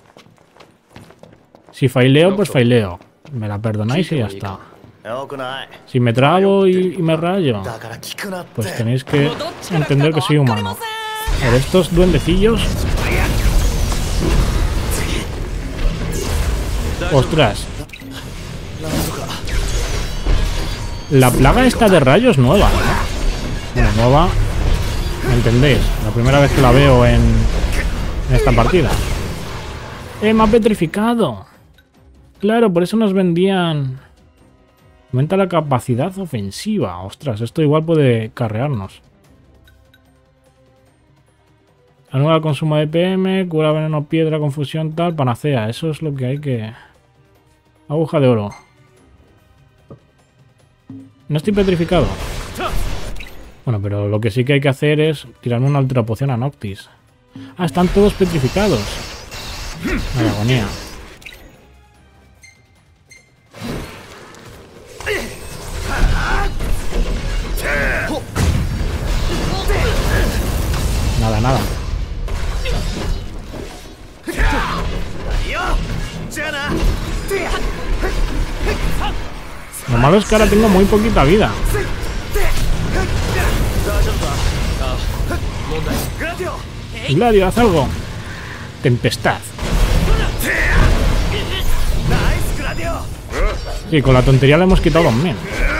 Si faileo, pues faileo. Me la perdonáis y ya está. Si me trabo y me rayo, pues tenéis que entender que soy humano. Pero estos duendecillos... ¡Ostras! La plaga esta de rayos nueva, ¿no? Bueno, nueva... ¿Me entendéis? La primera vez que la veo en esta partida. ¡Me ha petrificado! Claro, por eso nos vendían... Aumenta la capacidad ofensiva. Ostras, esto igual puede carrearnos. Anula el consumo de PM, cura veneno, piedra, confusión, tal, panacea. Eso es lo que hay que... Aguja de oro. No estoy petrificado. Bueno, pero lo que sí que hay que hacer es tirarme una ultra poción a Noctis. Ah, están todos petrificados. Vaya agonía. nada. Lo malo es que ahora tengo muy poquita vida. Gladio, haz algo. Tempestad. Sí, con la tontería le hemos quitado 2000.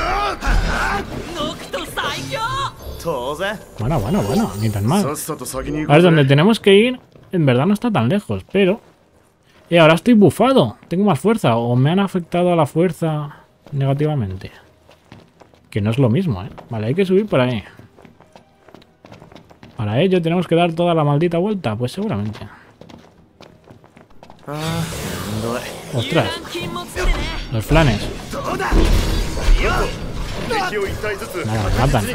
Bueno, ni tan mal. A ver, donde tenemos que ir, en verdad no está tan lejos, pero... ahora estoy bufado. Tengo más fuerza. O me han afectado a la fuerza negativamente. Que no es lo mismo, ¿eh? Vale, hay que subir por ahí. Para ello tenemos que dar toda la maldita vuelta. Pues seguramente. Ostras. Los flanes. Nada, me matan.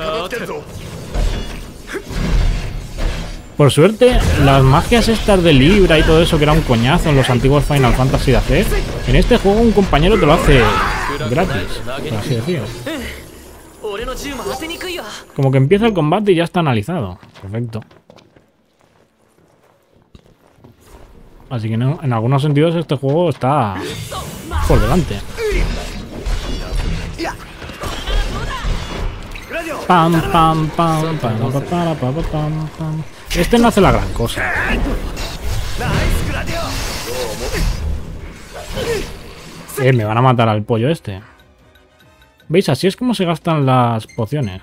Por suerte, las magias estas de Libra y todo eso, que era un coñazo en los antiguos Final Fantasy de hacer, en este juego un compañero te lo hace gratis, por así decirlo. Como que empieza el combate y ya está analizado. Perfecto. Así que no, en algunos sentidos este juego está por delante. Pam, pam, pam, pam, pam, pam, pam, pam, pam. Este no hace la gran cosa. Me van a matar al pollo este. ¿Veis? Así es como se gastan las pociones.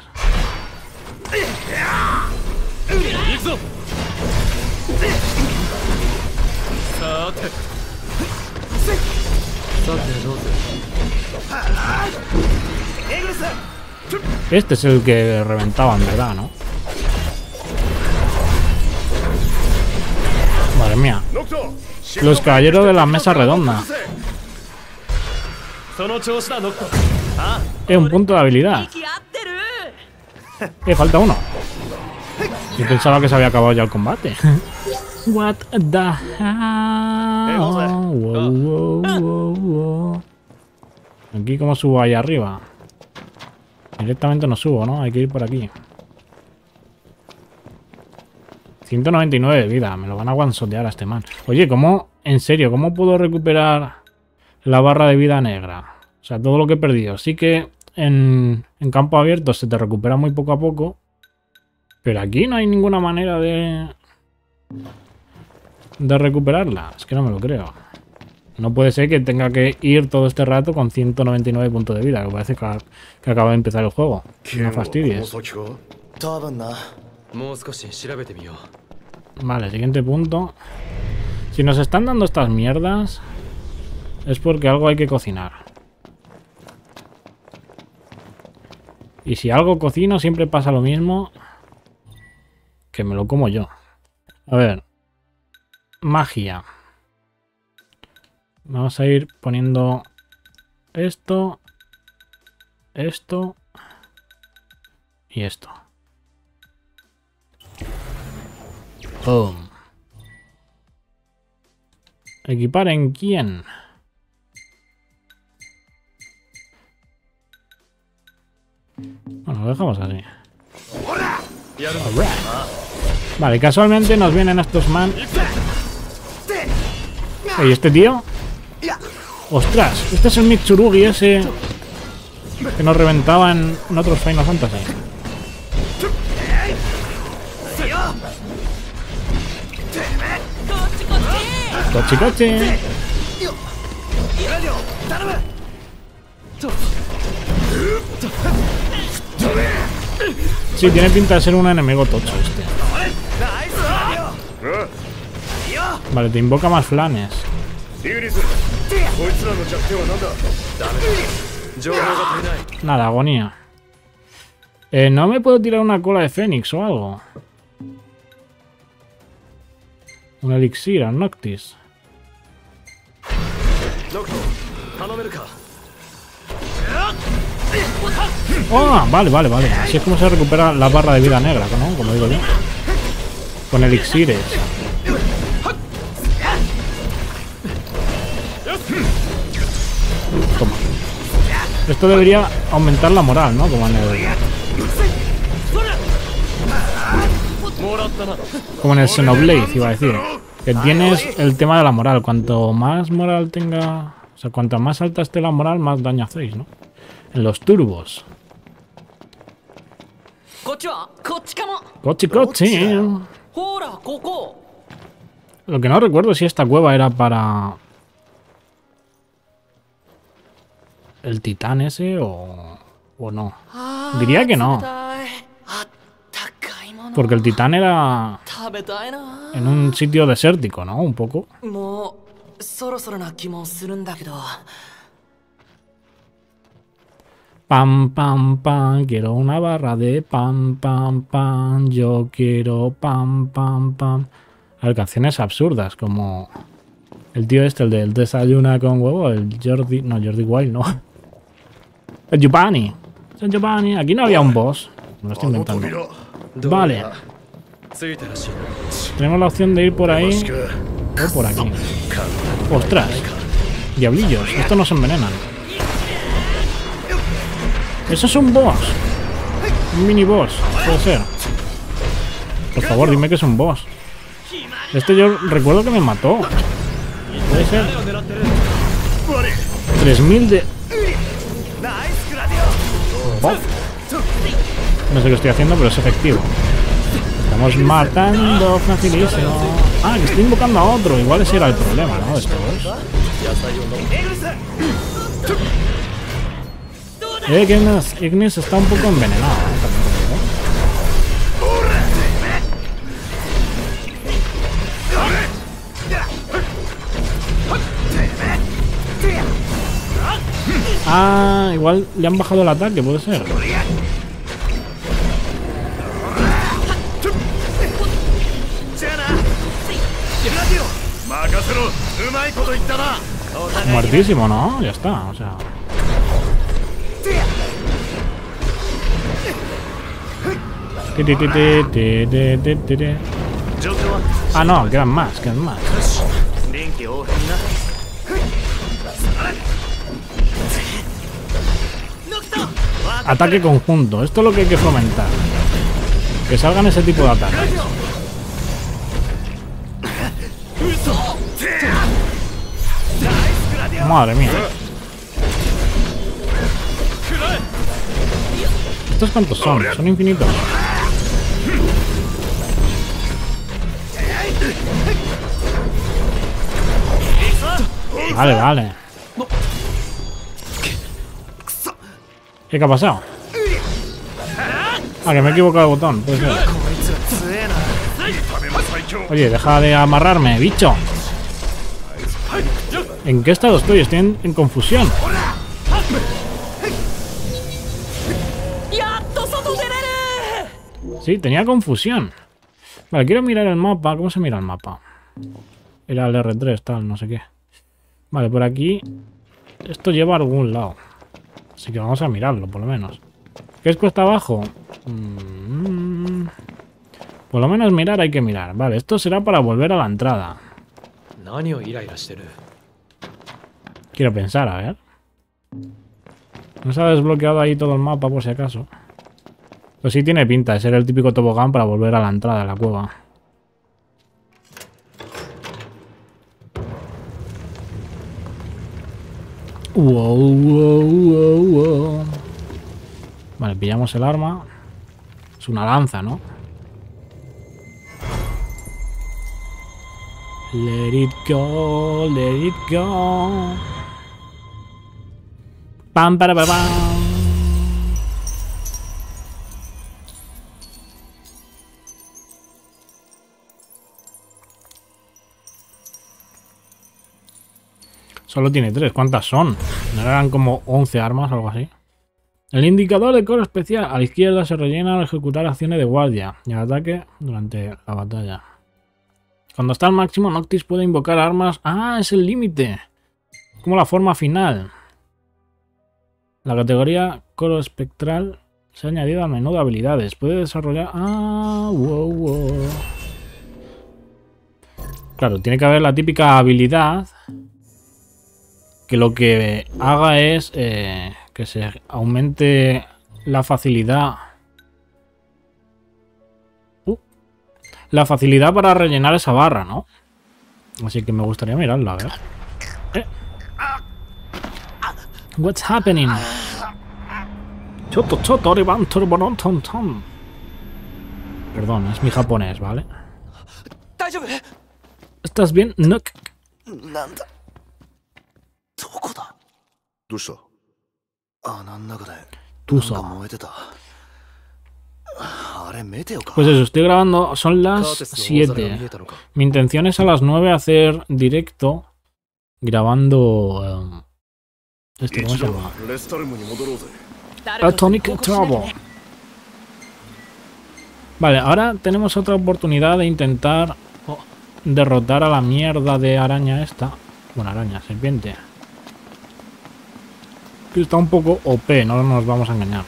Este es el que reventaba en verdad, ¿no? Madre mía. Los caballeros de la mesa redonda. Un punto de habilidad. Falta uno. Yo pensaba que se había acabado ya el combate. What the hell? Wow. Aquí, ¿cómo subo ahí arriba? Directamente no subo, ¿no? Hay que ir por aquí. 199 de vida. Me lo van a one-shotear a este man. Oye, ¿cómo? En serio, ¿cómo puedo recuperar la barra de vida negra? O sea, todo lo que he perdido. Sí que en campo abierto se te recupera muy poco a poco. Pero aquí no hay ninguna manera de recuperarla. Es que no me lo creo. No puede ser que tenga que ir todo este rato con 199 puntos de vida. Que parece que acaba de empezar el juego. No fastidies. Vale, siguiente punto. Si nos están dando estas mierdas, es porque algo hay que cocinar. Y si algo cocino, siempre pasa lo mismo. Que me lo como yo. A ver. Magia. Vamos a ir poniendo esto, esto y esto. Boom. ¿Equipar en quién? Bueno, lo dejamos así. Alright. Vale, casualmente nos vienen estos man. ¿Y este tío? ¡Ostras! Este es el Mitsurugi ese que nos reventaba en otros Final Fantasy. ¡Coche! Sí, tiene pinta de ser un enemigo tocho este. Vale, te invoca más flanes. Nada, agonía. No me puedo tirar una cola de Fénix o algo. Un elixir, un Noctis. Oh, vale. Así es como se recupera la barra de vida negra, ¿no? Como digo yo. Con elixires. Toma. Esto debería aumentar la moral, ¿no? Como en el... Como en el Xenoblade, iba a decir. Que tienes el tema de la moral. Cuanto más moral tenga... O sea, cuanto más alta esté la moral, más daño hacéis, ¿no? En los turbos. Cochi, cochi. Lo que no recuerdo es si esta cueva era para... el titán ese o no. Diría que no. Porque el titán era en un sitio desértico, ¿no? Un poco. Pam, pam, pam. Quiero una barra de pam, pam, pam. Yo quiero pam, pam, pam. A ver, canciones absurdas como... el tío este, el del desayuna con huevo, el Jordi... no, Jordi Wild, no. El Giovanni. El Giovanni. Aquí no había un boss. Me lo estoy inventando. Vale. Tenemos la opción de ir por ahí o por aquí. ¡Ostras! Diablillos. Estos no se envenenan. Eso es un boss. Un mini boss. Puede ser. Por favor, dime que es un boss. Este yo recuerdo que me mató. Puede ser. 3000 de... oh. No sé qué estoy haciendo, pero es efectivo. Estamos matando facilísimo. Ah, que estoy invocando a otro. Igual ese era el problema, ¿no? Este boss. Ignis está un poco envenenado, ¿eh? Ah, igual le han bajado el ataque, puede ser. Muertísimo, ¿no? Ya está, o sea... Ah, no, quedan más, quedan más. Ataque conjunto, esto es lo que hay que fomentar. Que salgan ese tipo de ataques. Madre mía. ¿Estos cuántos son? Son infinitos. Vale, vale. ¿Qué ha pasado? Ah, que me he equivocado de botón. Puede ser. Oye, deja de amarrarme, bicho. ¿En qué estado estoy? Estoy en confusión. Sí, tenía confusión. Vale, quiero mirar el mapa. ¿Cómo se mira el mapa? Era el R3, tal, no sé qué. Vale, por aquí. Esto lleva a algún lado. Así que vamos a mirarlo, por lo menos. ¿Qué es cuesta abajo? Por lo menos mirar hay que mirar. Vale, esto será para volver a la entrada. Quiero pensar, a ver. No se ha desbloqueado ahí todo el mapa por si acaso. Pues sí tiene pinta de ser el típico tobogán para volver a la entrada de la cueva. Wow. Vale, pillamos el arma. Es una lanza, ¿no? Let it go, let it go. Pam, para, pam. Solo tiene 3. ¿Cuántas son? ¿No eran como 11 armas o algo así? El indicador de coro especial a la izquierda se rellena al ejecutar acciones de guardia y al ataque durante la batalla. Cuando está al máximo, Noctis puede invocar armas... ¡Ah! Es el límite. Como la forma final. La categoría coro espectral se ha añadido al menú de habilidades. Puede desarrollar... ¡Ah! Wow. Claro, tiene que haber la típica habilidad... que lo que haga es que se aumente la facilidad la facilidad para rellenar esa barra, ¿no? Así que me gustaría mirarlo, a ver. What's happening? Perdón, es mi japonés, ¿vale? ¿Estás bien? No. なんだどこだどうした穴の中で Tuso. なんか燃えてたあれメテオか Pues eso, estoy grabando, son las 7. Mi intención es a las 9 hacer directo grabando ¿cómo se llama? レスタルムに戻ろうぜ Atomic Trouble. Vale, ahora tenemos otra oportunidad de intentar derrotar a la mierda de araña esta. Bueno, araña, serpiente. Que está un poco OP, no nos vamos a engañar.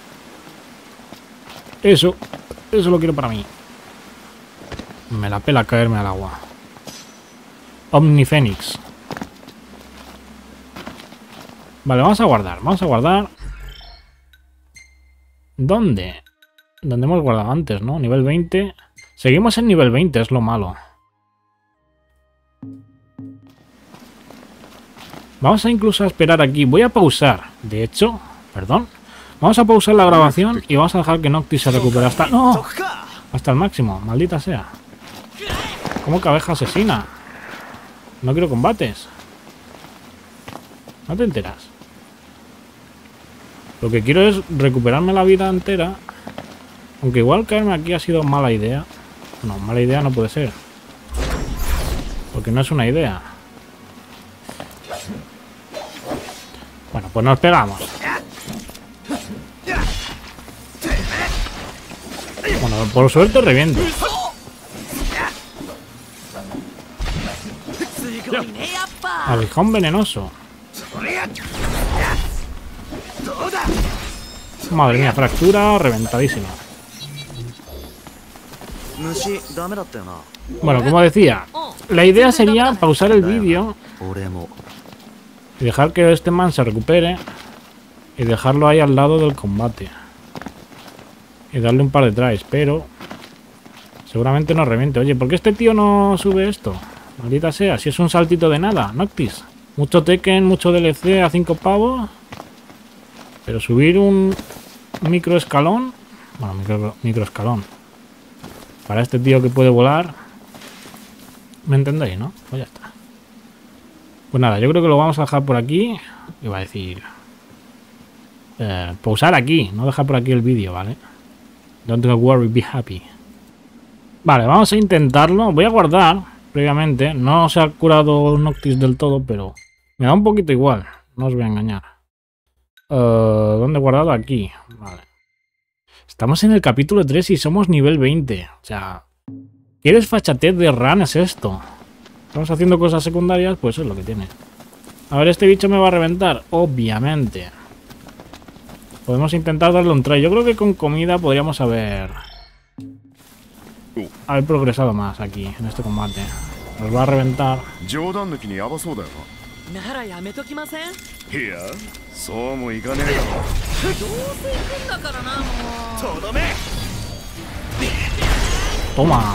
Eso lo quiero para mí. Me la pela caerme al agua. Omnifénix. Vale, vamos a guardar. ¿Dónde? Donde hemos guardado antes, ¿no? Nivel 20. Seguimos en nivel 20, es lo malo. Vamos a incluso esperar aquí. Voy a pausar. De hecho, perdón. Vamos a pausar la grabación y vamos a dejar que Noctis se recupere hasta... ¡No! Hasta el máximo, maldita sea. ¿Cómo que abeja asesina? No quiero combates. ¿No te enteras? Lo que quiero es recuperarme la vida entera. Aunque igual caerme aquí ha sido mala idea. No, mala idea no puede ser. Porque no es una idea. Bueno, pues nos pegamos. Bueno, por suerte reviento. Aguijón venenoso. Madre mía, fractura reventadísima. Bueno, como decía, la idea sería pausar el vídeo y dejar que este man se recupere y dejarlo ahí al lado del combate y darle un par de tries, pero seguramente no reviente. Oye, ¿por qué este tío no sube esto? Maldita sea, si es un saltito de nada, Noctis. Mucho Tekken, mucho DLC a 5 pavos, pero subir un micro escalón, bueno, micro escalón para este tío que puede volar, ¿me entendéis, no? Pues ya está. Pues nada, yo creo que lo vamos a dejar por aquí. Iba a decir pausar aquí, no dejar por aquí el vídeo, ¿vale? Don't worry, be happy. Vale, vamos a intentarlo. Voy a guardar previamente. No se ha curado Noctis del todo, pero me da un poquito igual, no os voy a engañar. ¿Dónde he guardado? Aquí. Vale. Estamos en el capítulo 3 y somos nivel 20. O sea, ¿qué desfachatez de run es esto? Estamos haciendo cosas secundarias, pues eso es lo que tiene. A ver, ¿este bicho me va a reventar? Obviamente. Podemos intentar darle un try. Yo creo que con comida podríamos haber progresado más aquí, en este combate. Nos va a reventar. Toma.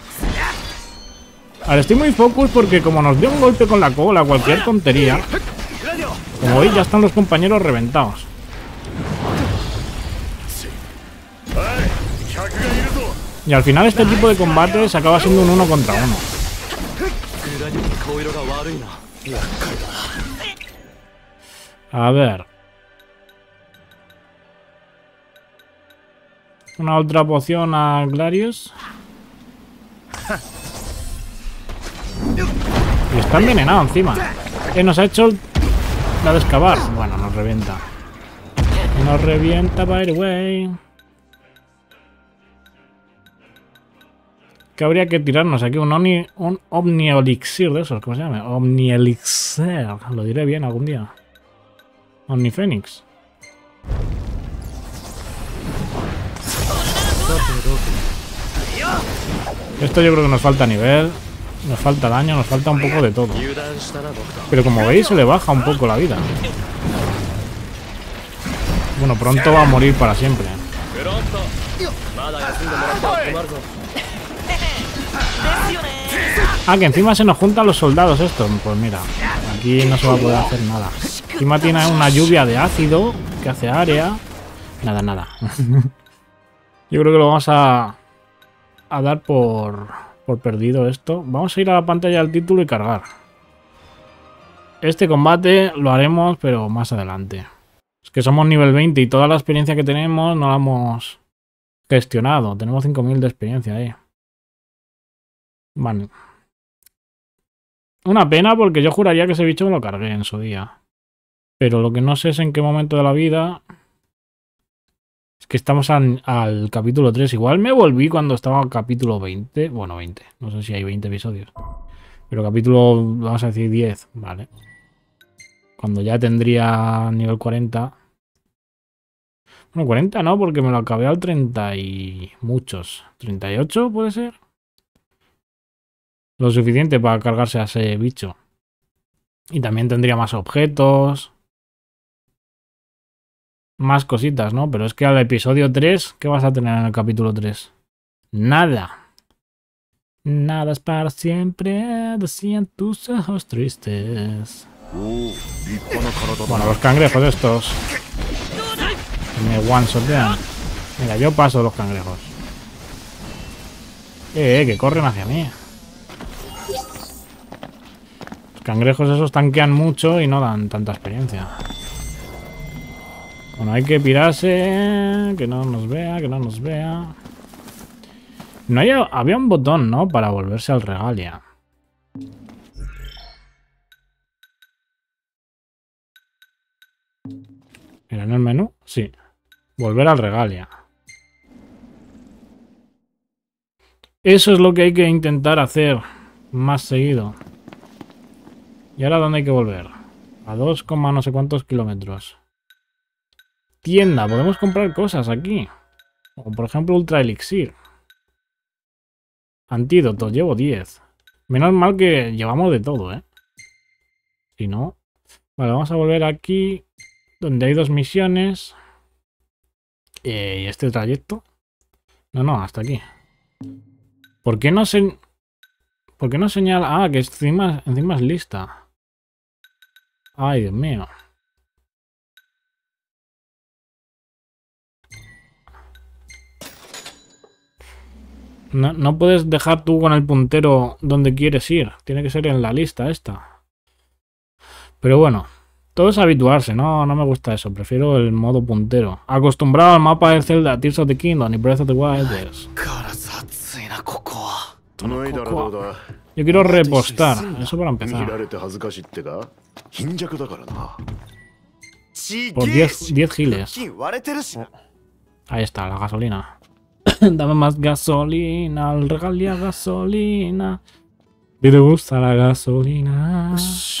A ver, estoy muy focus porque como nos dio un golpe con la cola, cualquier tontería, como veis ya están los compañeros reventados. Y al final este tipo de combates acaba siendo un 1 contra 1. A ver. Una otra poción a Glarius. Y está envenenado encima. Nos ha hecho la de excavar. Bueno, nos revienta. Nos revienta, by the way. Que habría que tirarnos aquí un Omni Elixir de esos. ¿Cómo se llama? Omni Elixir. Lo diré bien algún día. Omnifénix. Esto yo creo que nos falta nivel. Nos falta daño, nos falta un poco de todo. Pero como veis se le baja un poco la vida. Bueno, pronto va a morir para siempre. Ah, que encima se nos juntan los soldados estos. Pues mira, aquí no se va a poder hacer nada. Encima tiene una lluvia de ácido que hace área. Nada, nada. Yo creo que lo vamos a dar por perdido esto. Vamos a ir a la pantalla del título y cargar. Este combate lo haremos, pero más adelante. Es que somos nivel 20 y toda la experiencia que tenemos no la hemos gestionado. Tenemos 5000 de experiencia ahí. Vale. Una pena porque yo juraría que ese bicho me lo cargué en su día. Pero lo que no sé es en qué momento de la vida... Es que estamos al capítulo 3. Igual me volví cuando estaba al capítulo 20. Bueno, 20. No sé si hay 20 episodios. Pero capítulo, vamos a decir 10. Vale. Cuando ya tendría nivel 40. Bueno, 40 no, porque me lo acabé al 30 y muchos. ¿38 puede ser? Lo suficiente para cargarse a ese bicho. Y también tendría más objetos. Más cositas, ¿no? Pero es que al episodio 3, ¿qué vas a tener en el capítulo 3? Nada. Nada es para siempre, decían tus ojos tristes. Bueno, los cangrejos estos. Me one-shotean. Mira, yo paso los cangrejos. Que corren hacia mí. Los cangrejos esos tanquean mucho y no dan tanta experiencia. Bueno, hay que pirarse. Que no nos vea, que no nos vea. No había un botón, ¿no? Para volverse al Regalia. ¿Era en el menú? Sí. Volver al Regalia. Eso es lo que hay que intentar hacer más seguido. ¿Y ahora dónde hay que volver? A 2, no sé cuántos kilómetros. Tienda. Podemos comprar cosas aquí. Como por ejemplo Ultra Elixir. Antídotos. Llevo 10. Menos mal que llevamos de todo, ¿eh? Si no... Vale, vamos a volver aquí. Donde hay 2 misiones. ¿Y este trayecto? No, hasta aquí. ¿Por qué no señala? Ah, que encima es lista. Ay, Dios mío. No puedes dejar tú con el puntero donde quieres ir. Tiene que ser en la lista esta. Pero bueno. Todo es habituarse, no me gusta eso. Prefiero el modo puntero. Acostumbrado al mapa de Zelda, Tears of the Kingdom y Breath of the Wild. Yo quiero repostar. Eso para empezar. Por 10 giles. Ahí está, la gasolina. Dame más gasolina, al Regalia gasolina. ¿Y te gusta la gasolina?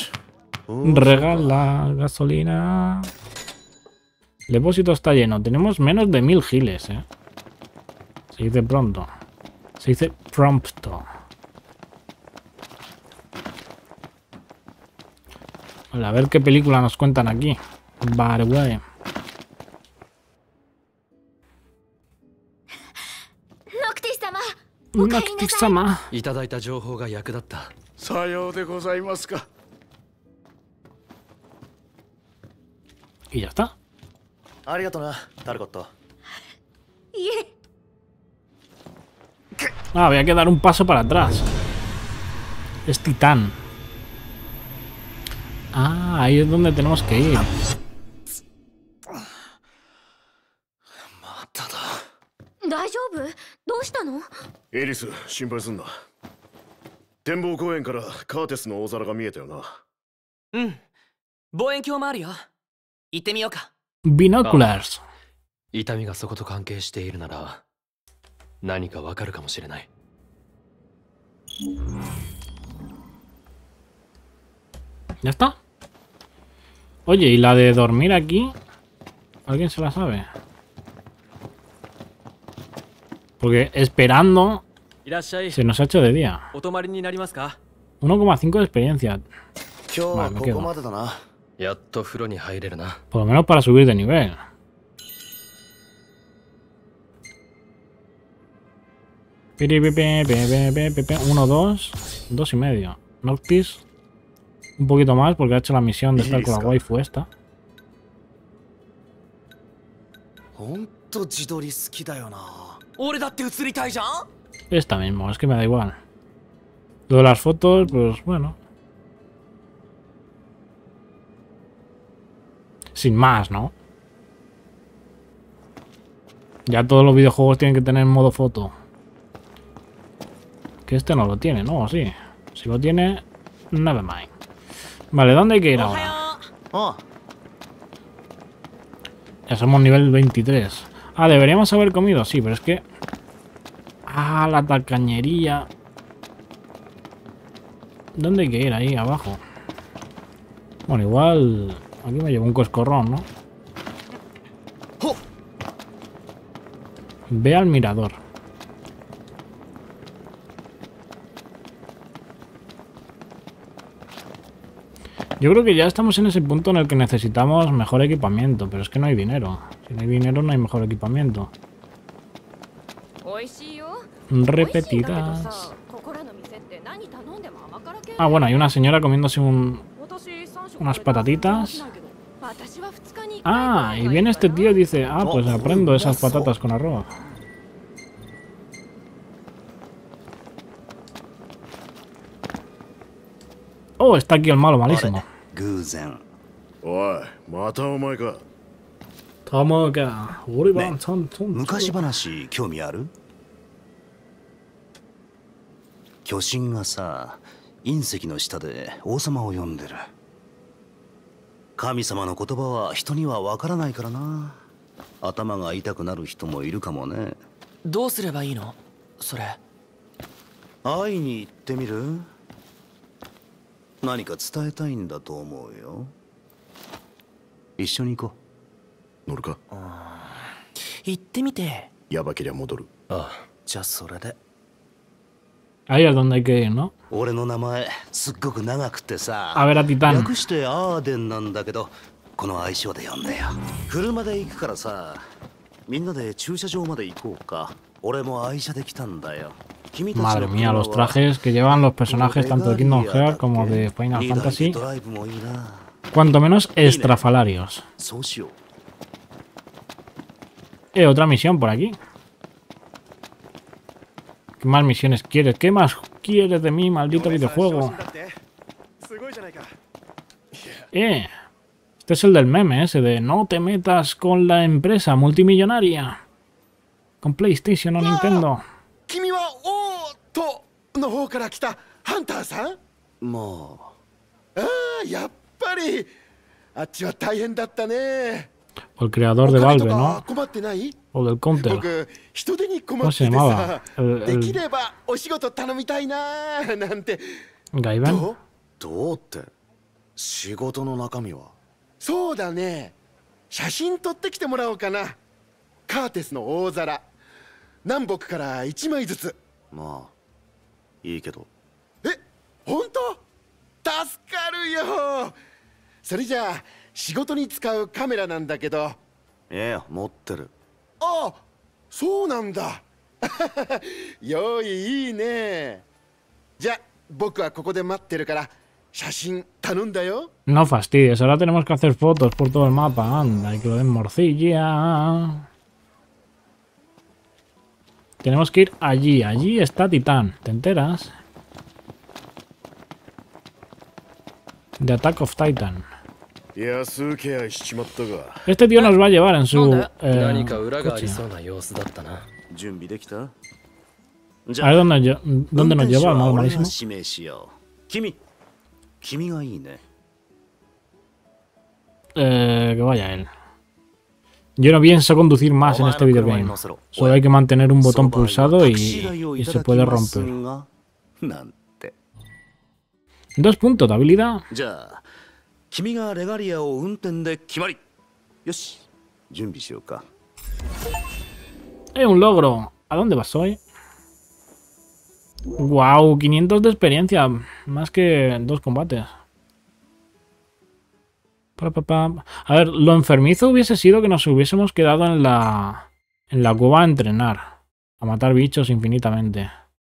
Regala gasolina. El depósito está lleno. Tenemos menos de 1000 giles, ¿eh? Se dice pronto. Se dice prompto. Vale, a ver qué película nos cuentan aquí. Vale, güey. Noctis-sama. Y ya está. Ah, había que dar un paso para atrás. Es Titán. Ah, ahí es donde tenemos que ir. 大丈夫？どうしたの？ エリス、心配すんな。展望公園からカーテスの大皿が見えたよな。 うん。望遠鏡もあるよ。行ってみようか。 Binoculars。 痛みがそこと関係しているなら何かわかるかもしれない。 ¿Ya está? Oye, ¿y la de dormir aquí? ¿Alguien se la sabe? Porque esperando se nos ha hecho de día. 1,5 de experiencia. Vale, me quedo. Por lo menos para subir de nivel. 1, 2, 2 y medio. Noctis, un poquito más porque ha hecho la misión de estar con la waifu esta. ほんと自撮り好きだよな。 俺だって映りたいじゃん。 Esta mismo, es que me da igual. Lo de las fotos, pues bueno. Sin más, ¿no? Ya todos los videojuegos tienen que tener modo foto. Que este no lo tiene, ¿no? Sí. Si lo tiene, never mind. Vale, ¿dónde hay que ir ahora? あ Ya somos nivel 23. Ah, deberíamos haber comido, sí, pero es que... Ah, la tacañería. ¿Dónde hay que ir? Ahí, abajo. Bueno, igual... Aquí me llevo un coscorrón, ¿no? Ve al mirador. Yo creo que ya estamos en ese punto en el que necesitamos mejor equipamiento, pero es que no hay dinero. Si no hay dinero no hay mejor equipamiento. Repetidas. Ah, bueno, hay una señora comiéndose unas patatitas. Ah, y viene este tío y dice, ah, pues aprendo esas patatas con arroz. Oh, está aquí el malo malísimo. 偶然。 おい、またお前か。 Toma acá. Uriban, 昔話興味ある？巨神がさ、隕石の下で王様を呼んでる。神様の言葉は人にはわからないからな。頭が痛くなる人もいるかもね。 どうすればいいの？それ。 会いに行ってみる？何か伝えたいんだと思うよ。一緒に行こ乗るか。 行ってみて。 やばけりゃ戻る。 う。じゃあそれで。 Ahí es donde hay que ir, ¿no? 俺の名前すっごく長くてさ。 A ver a Titán. 略してアーデンなんだけど、この愛称で呼んだよ。車で行くからさ、みんなで駐車場まで行こうか。俺も愛車で来たんだよ。 Madre mía, los trajes que llevan los personajes tanto de Kingdom Hearts como de Final Fantasy. Cuanto menos estrafalarios. Otra misión por aquí. ¿Qué más misiones quieres? ¿Qué más quieres de mí, maldito videojuego? Este es el del meme ese de no te metas con la empresa multimillonaria. Con PlayStation o Nintendo. 君はおーとの方から来たハンターさん？ もああ、やっぱりあっちは大変だったね。 O el creador de Valve, ¿no? 困ってない？ O del Counter. 僕人手に困 ¿Cómo っ se てて llamaba? さ、 El できればお仕事頼みたいななんて。 Gaiden. どうって仕事の中身は？そうだね。写真撮ってきてもらおうかな。カーテスの大皿。 南北から1枚ずつ。 まあいいけど。 え、本当？助かるよ。それじゃあ仕事に使うカメラなんだけど。 いや持ってる。 あ、そうなんだ。用意いいね。じゃあ僕はここで待ってるから写真頼んだよ。 No fastidies, ahora tenemos que hacer fotos por todo el mapa. Anda, y que lo den morcilla. Tenemos que ir allí. Allí está Titán. ¿Te enteras? The Attack of Titan. Este tío nos va a llevar en su coche. A ver dónde nos lleva el malo malísimo. Que vaya él. Yo no pienso conducir más en este videogame. Solo hay que mantener un botón pulsado y se puede romper. 2 puntos de habilidad. Un logro. ¿A dónde vas hoy? Wow, 500 de experiencia. Más que 2 combates. A ver, lo enfermizo hubiese sido que nos hubiésemos quedado en la cueva a entrenar. a matar bichos infinitamente.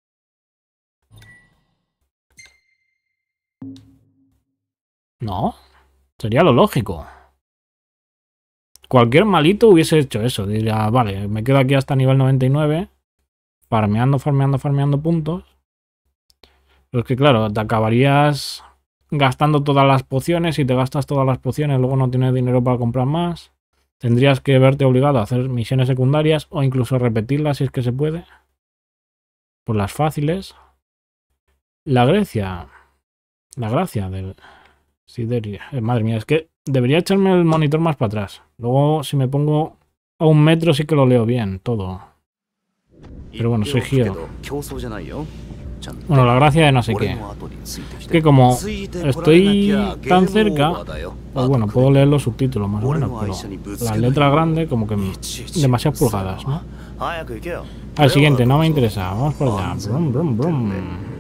No, sería lo lógico. Cualquier malito hubiese hecho eso. Diría, vale, me quedo aquí hasta nivel 99, farmeando puntos. Pero es que claro, te acabarías gastando todas las pociones. Si te gastas todas las pociones, luego no tienes dinero para comprar más. Tendrías que verte obligado a hacer misiones secundarias o incluso repetirlas si es que se puede. Por las fáciles. La gracia del Sideria. Madre mía, es que debería echarme el monitor más para atrás. Luego, si me pongo a 1 metro, sí que lo leo bien, todo. Pero bueno, soy Gio. Bueno, la gracia de no sé qué. Es que como estoy tan cerca, pues bueno, puedo leer los subtítulos más o menos, pero las letras grandes como que demasiadas pulgadas, ¿no? Al siguiente, no me interesa. Vamos por allá. Brum, brum, brum.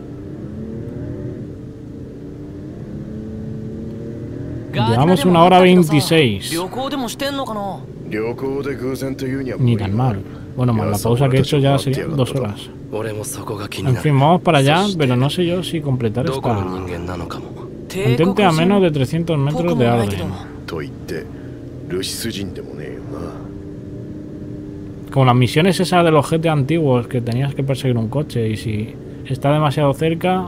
Llevamos 1 hora 26. Ni tan mal. Bueno, más la pausa que he hecho ya serían 2 horas. En fin, vamos para allá, pero no sé yo si completar esta... Mantente a menos de 300 metros de Arden. Como las misiones esas de los GT antiguos, que tenías que perseguir un coche y si está demasiado cerca...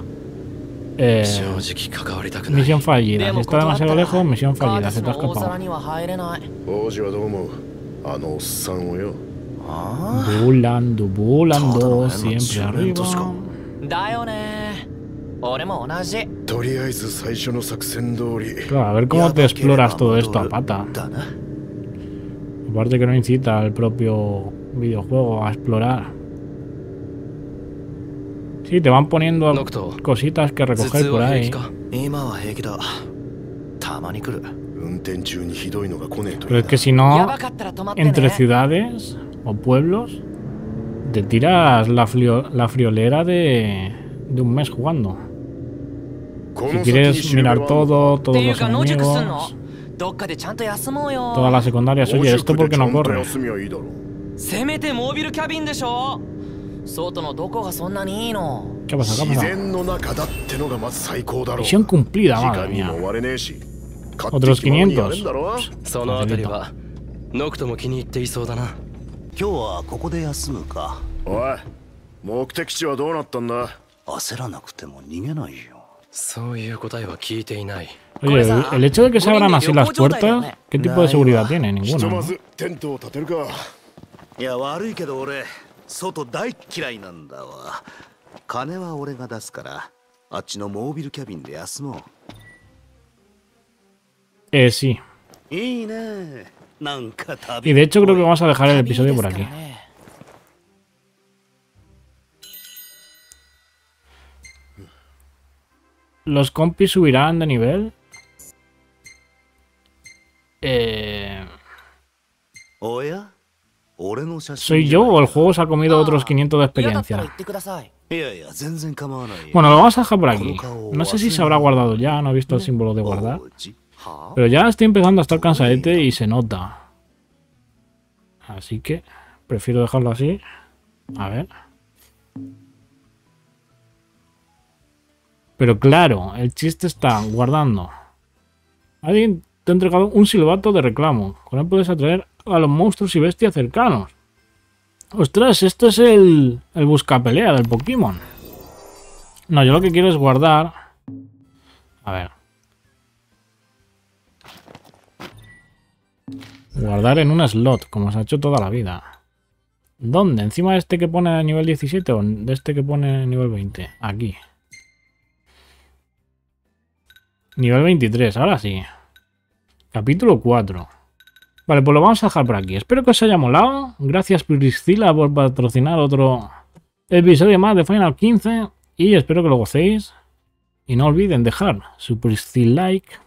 misión fallida. Si está demasiado lejos, misión fallida. Se te ha escapado. Volando, siempre arriba. Claro, a ver cómo te exploras todo esto a pata. Aparte que no incita al propio videojuego a explorar. Sí, te van poniendo cositas que recoger por ahí. Pero es que si no, entre ciudades o pueblos, te tiras la friolera de 1 mes jugando. Si quieres mirar todo, todos los enemigos, todas las secundarias. Oye, ¿esto por qué no corre? ¿Qué pasa? Misión cumplida, madre mía. Otros 500. Oye, el hecho de que se abran así las puertas, ¿qué tipo de seguridad tiene? Ninguna, ¿no? 外大っ嫌いなんだわ。金は俺が出すから、あっちのモービルキャビンで休もう。 Sí. Y de hecho creo que vamos a dejar el episodio por aquí. ¿Los compis subirán de nivel? ¿Soy yo o el juego se ha comido otros 500 de experiencia? Bueno, lo vamos a dejar por aquí. No sé si se habrá guardado ya, no he visto el símbolo de guardar. Pero ya estoy empezando a estar cansadete y se nota. Así que prefiero dejarlo así. A ver. Pero claro, el chiste está guardando. Alguien te ha entregado un silbato de reclamo. Con él puedes atraer a los monstruos y bestias cercanos. Ostras, esto es el buscapelea del Pokémon. No, yo lo que quiero es guardar. A ver. Guardar en un slot, como se ha hecho toda la vida. ¿Dónde? ¿Encima de este que pone nivel 17 o de este que pone nivel 20? Aquí. Nivel 23, ahora sí. Capítulo 4. Vale, pues lo vamos a dejar por aquí. Espero que os haya molado. Gracias Priscila por patrocinar otro episodio más de Final 15. Y espero que lo gocéis. Y no olviden dejar su Priscila like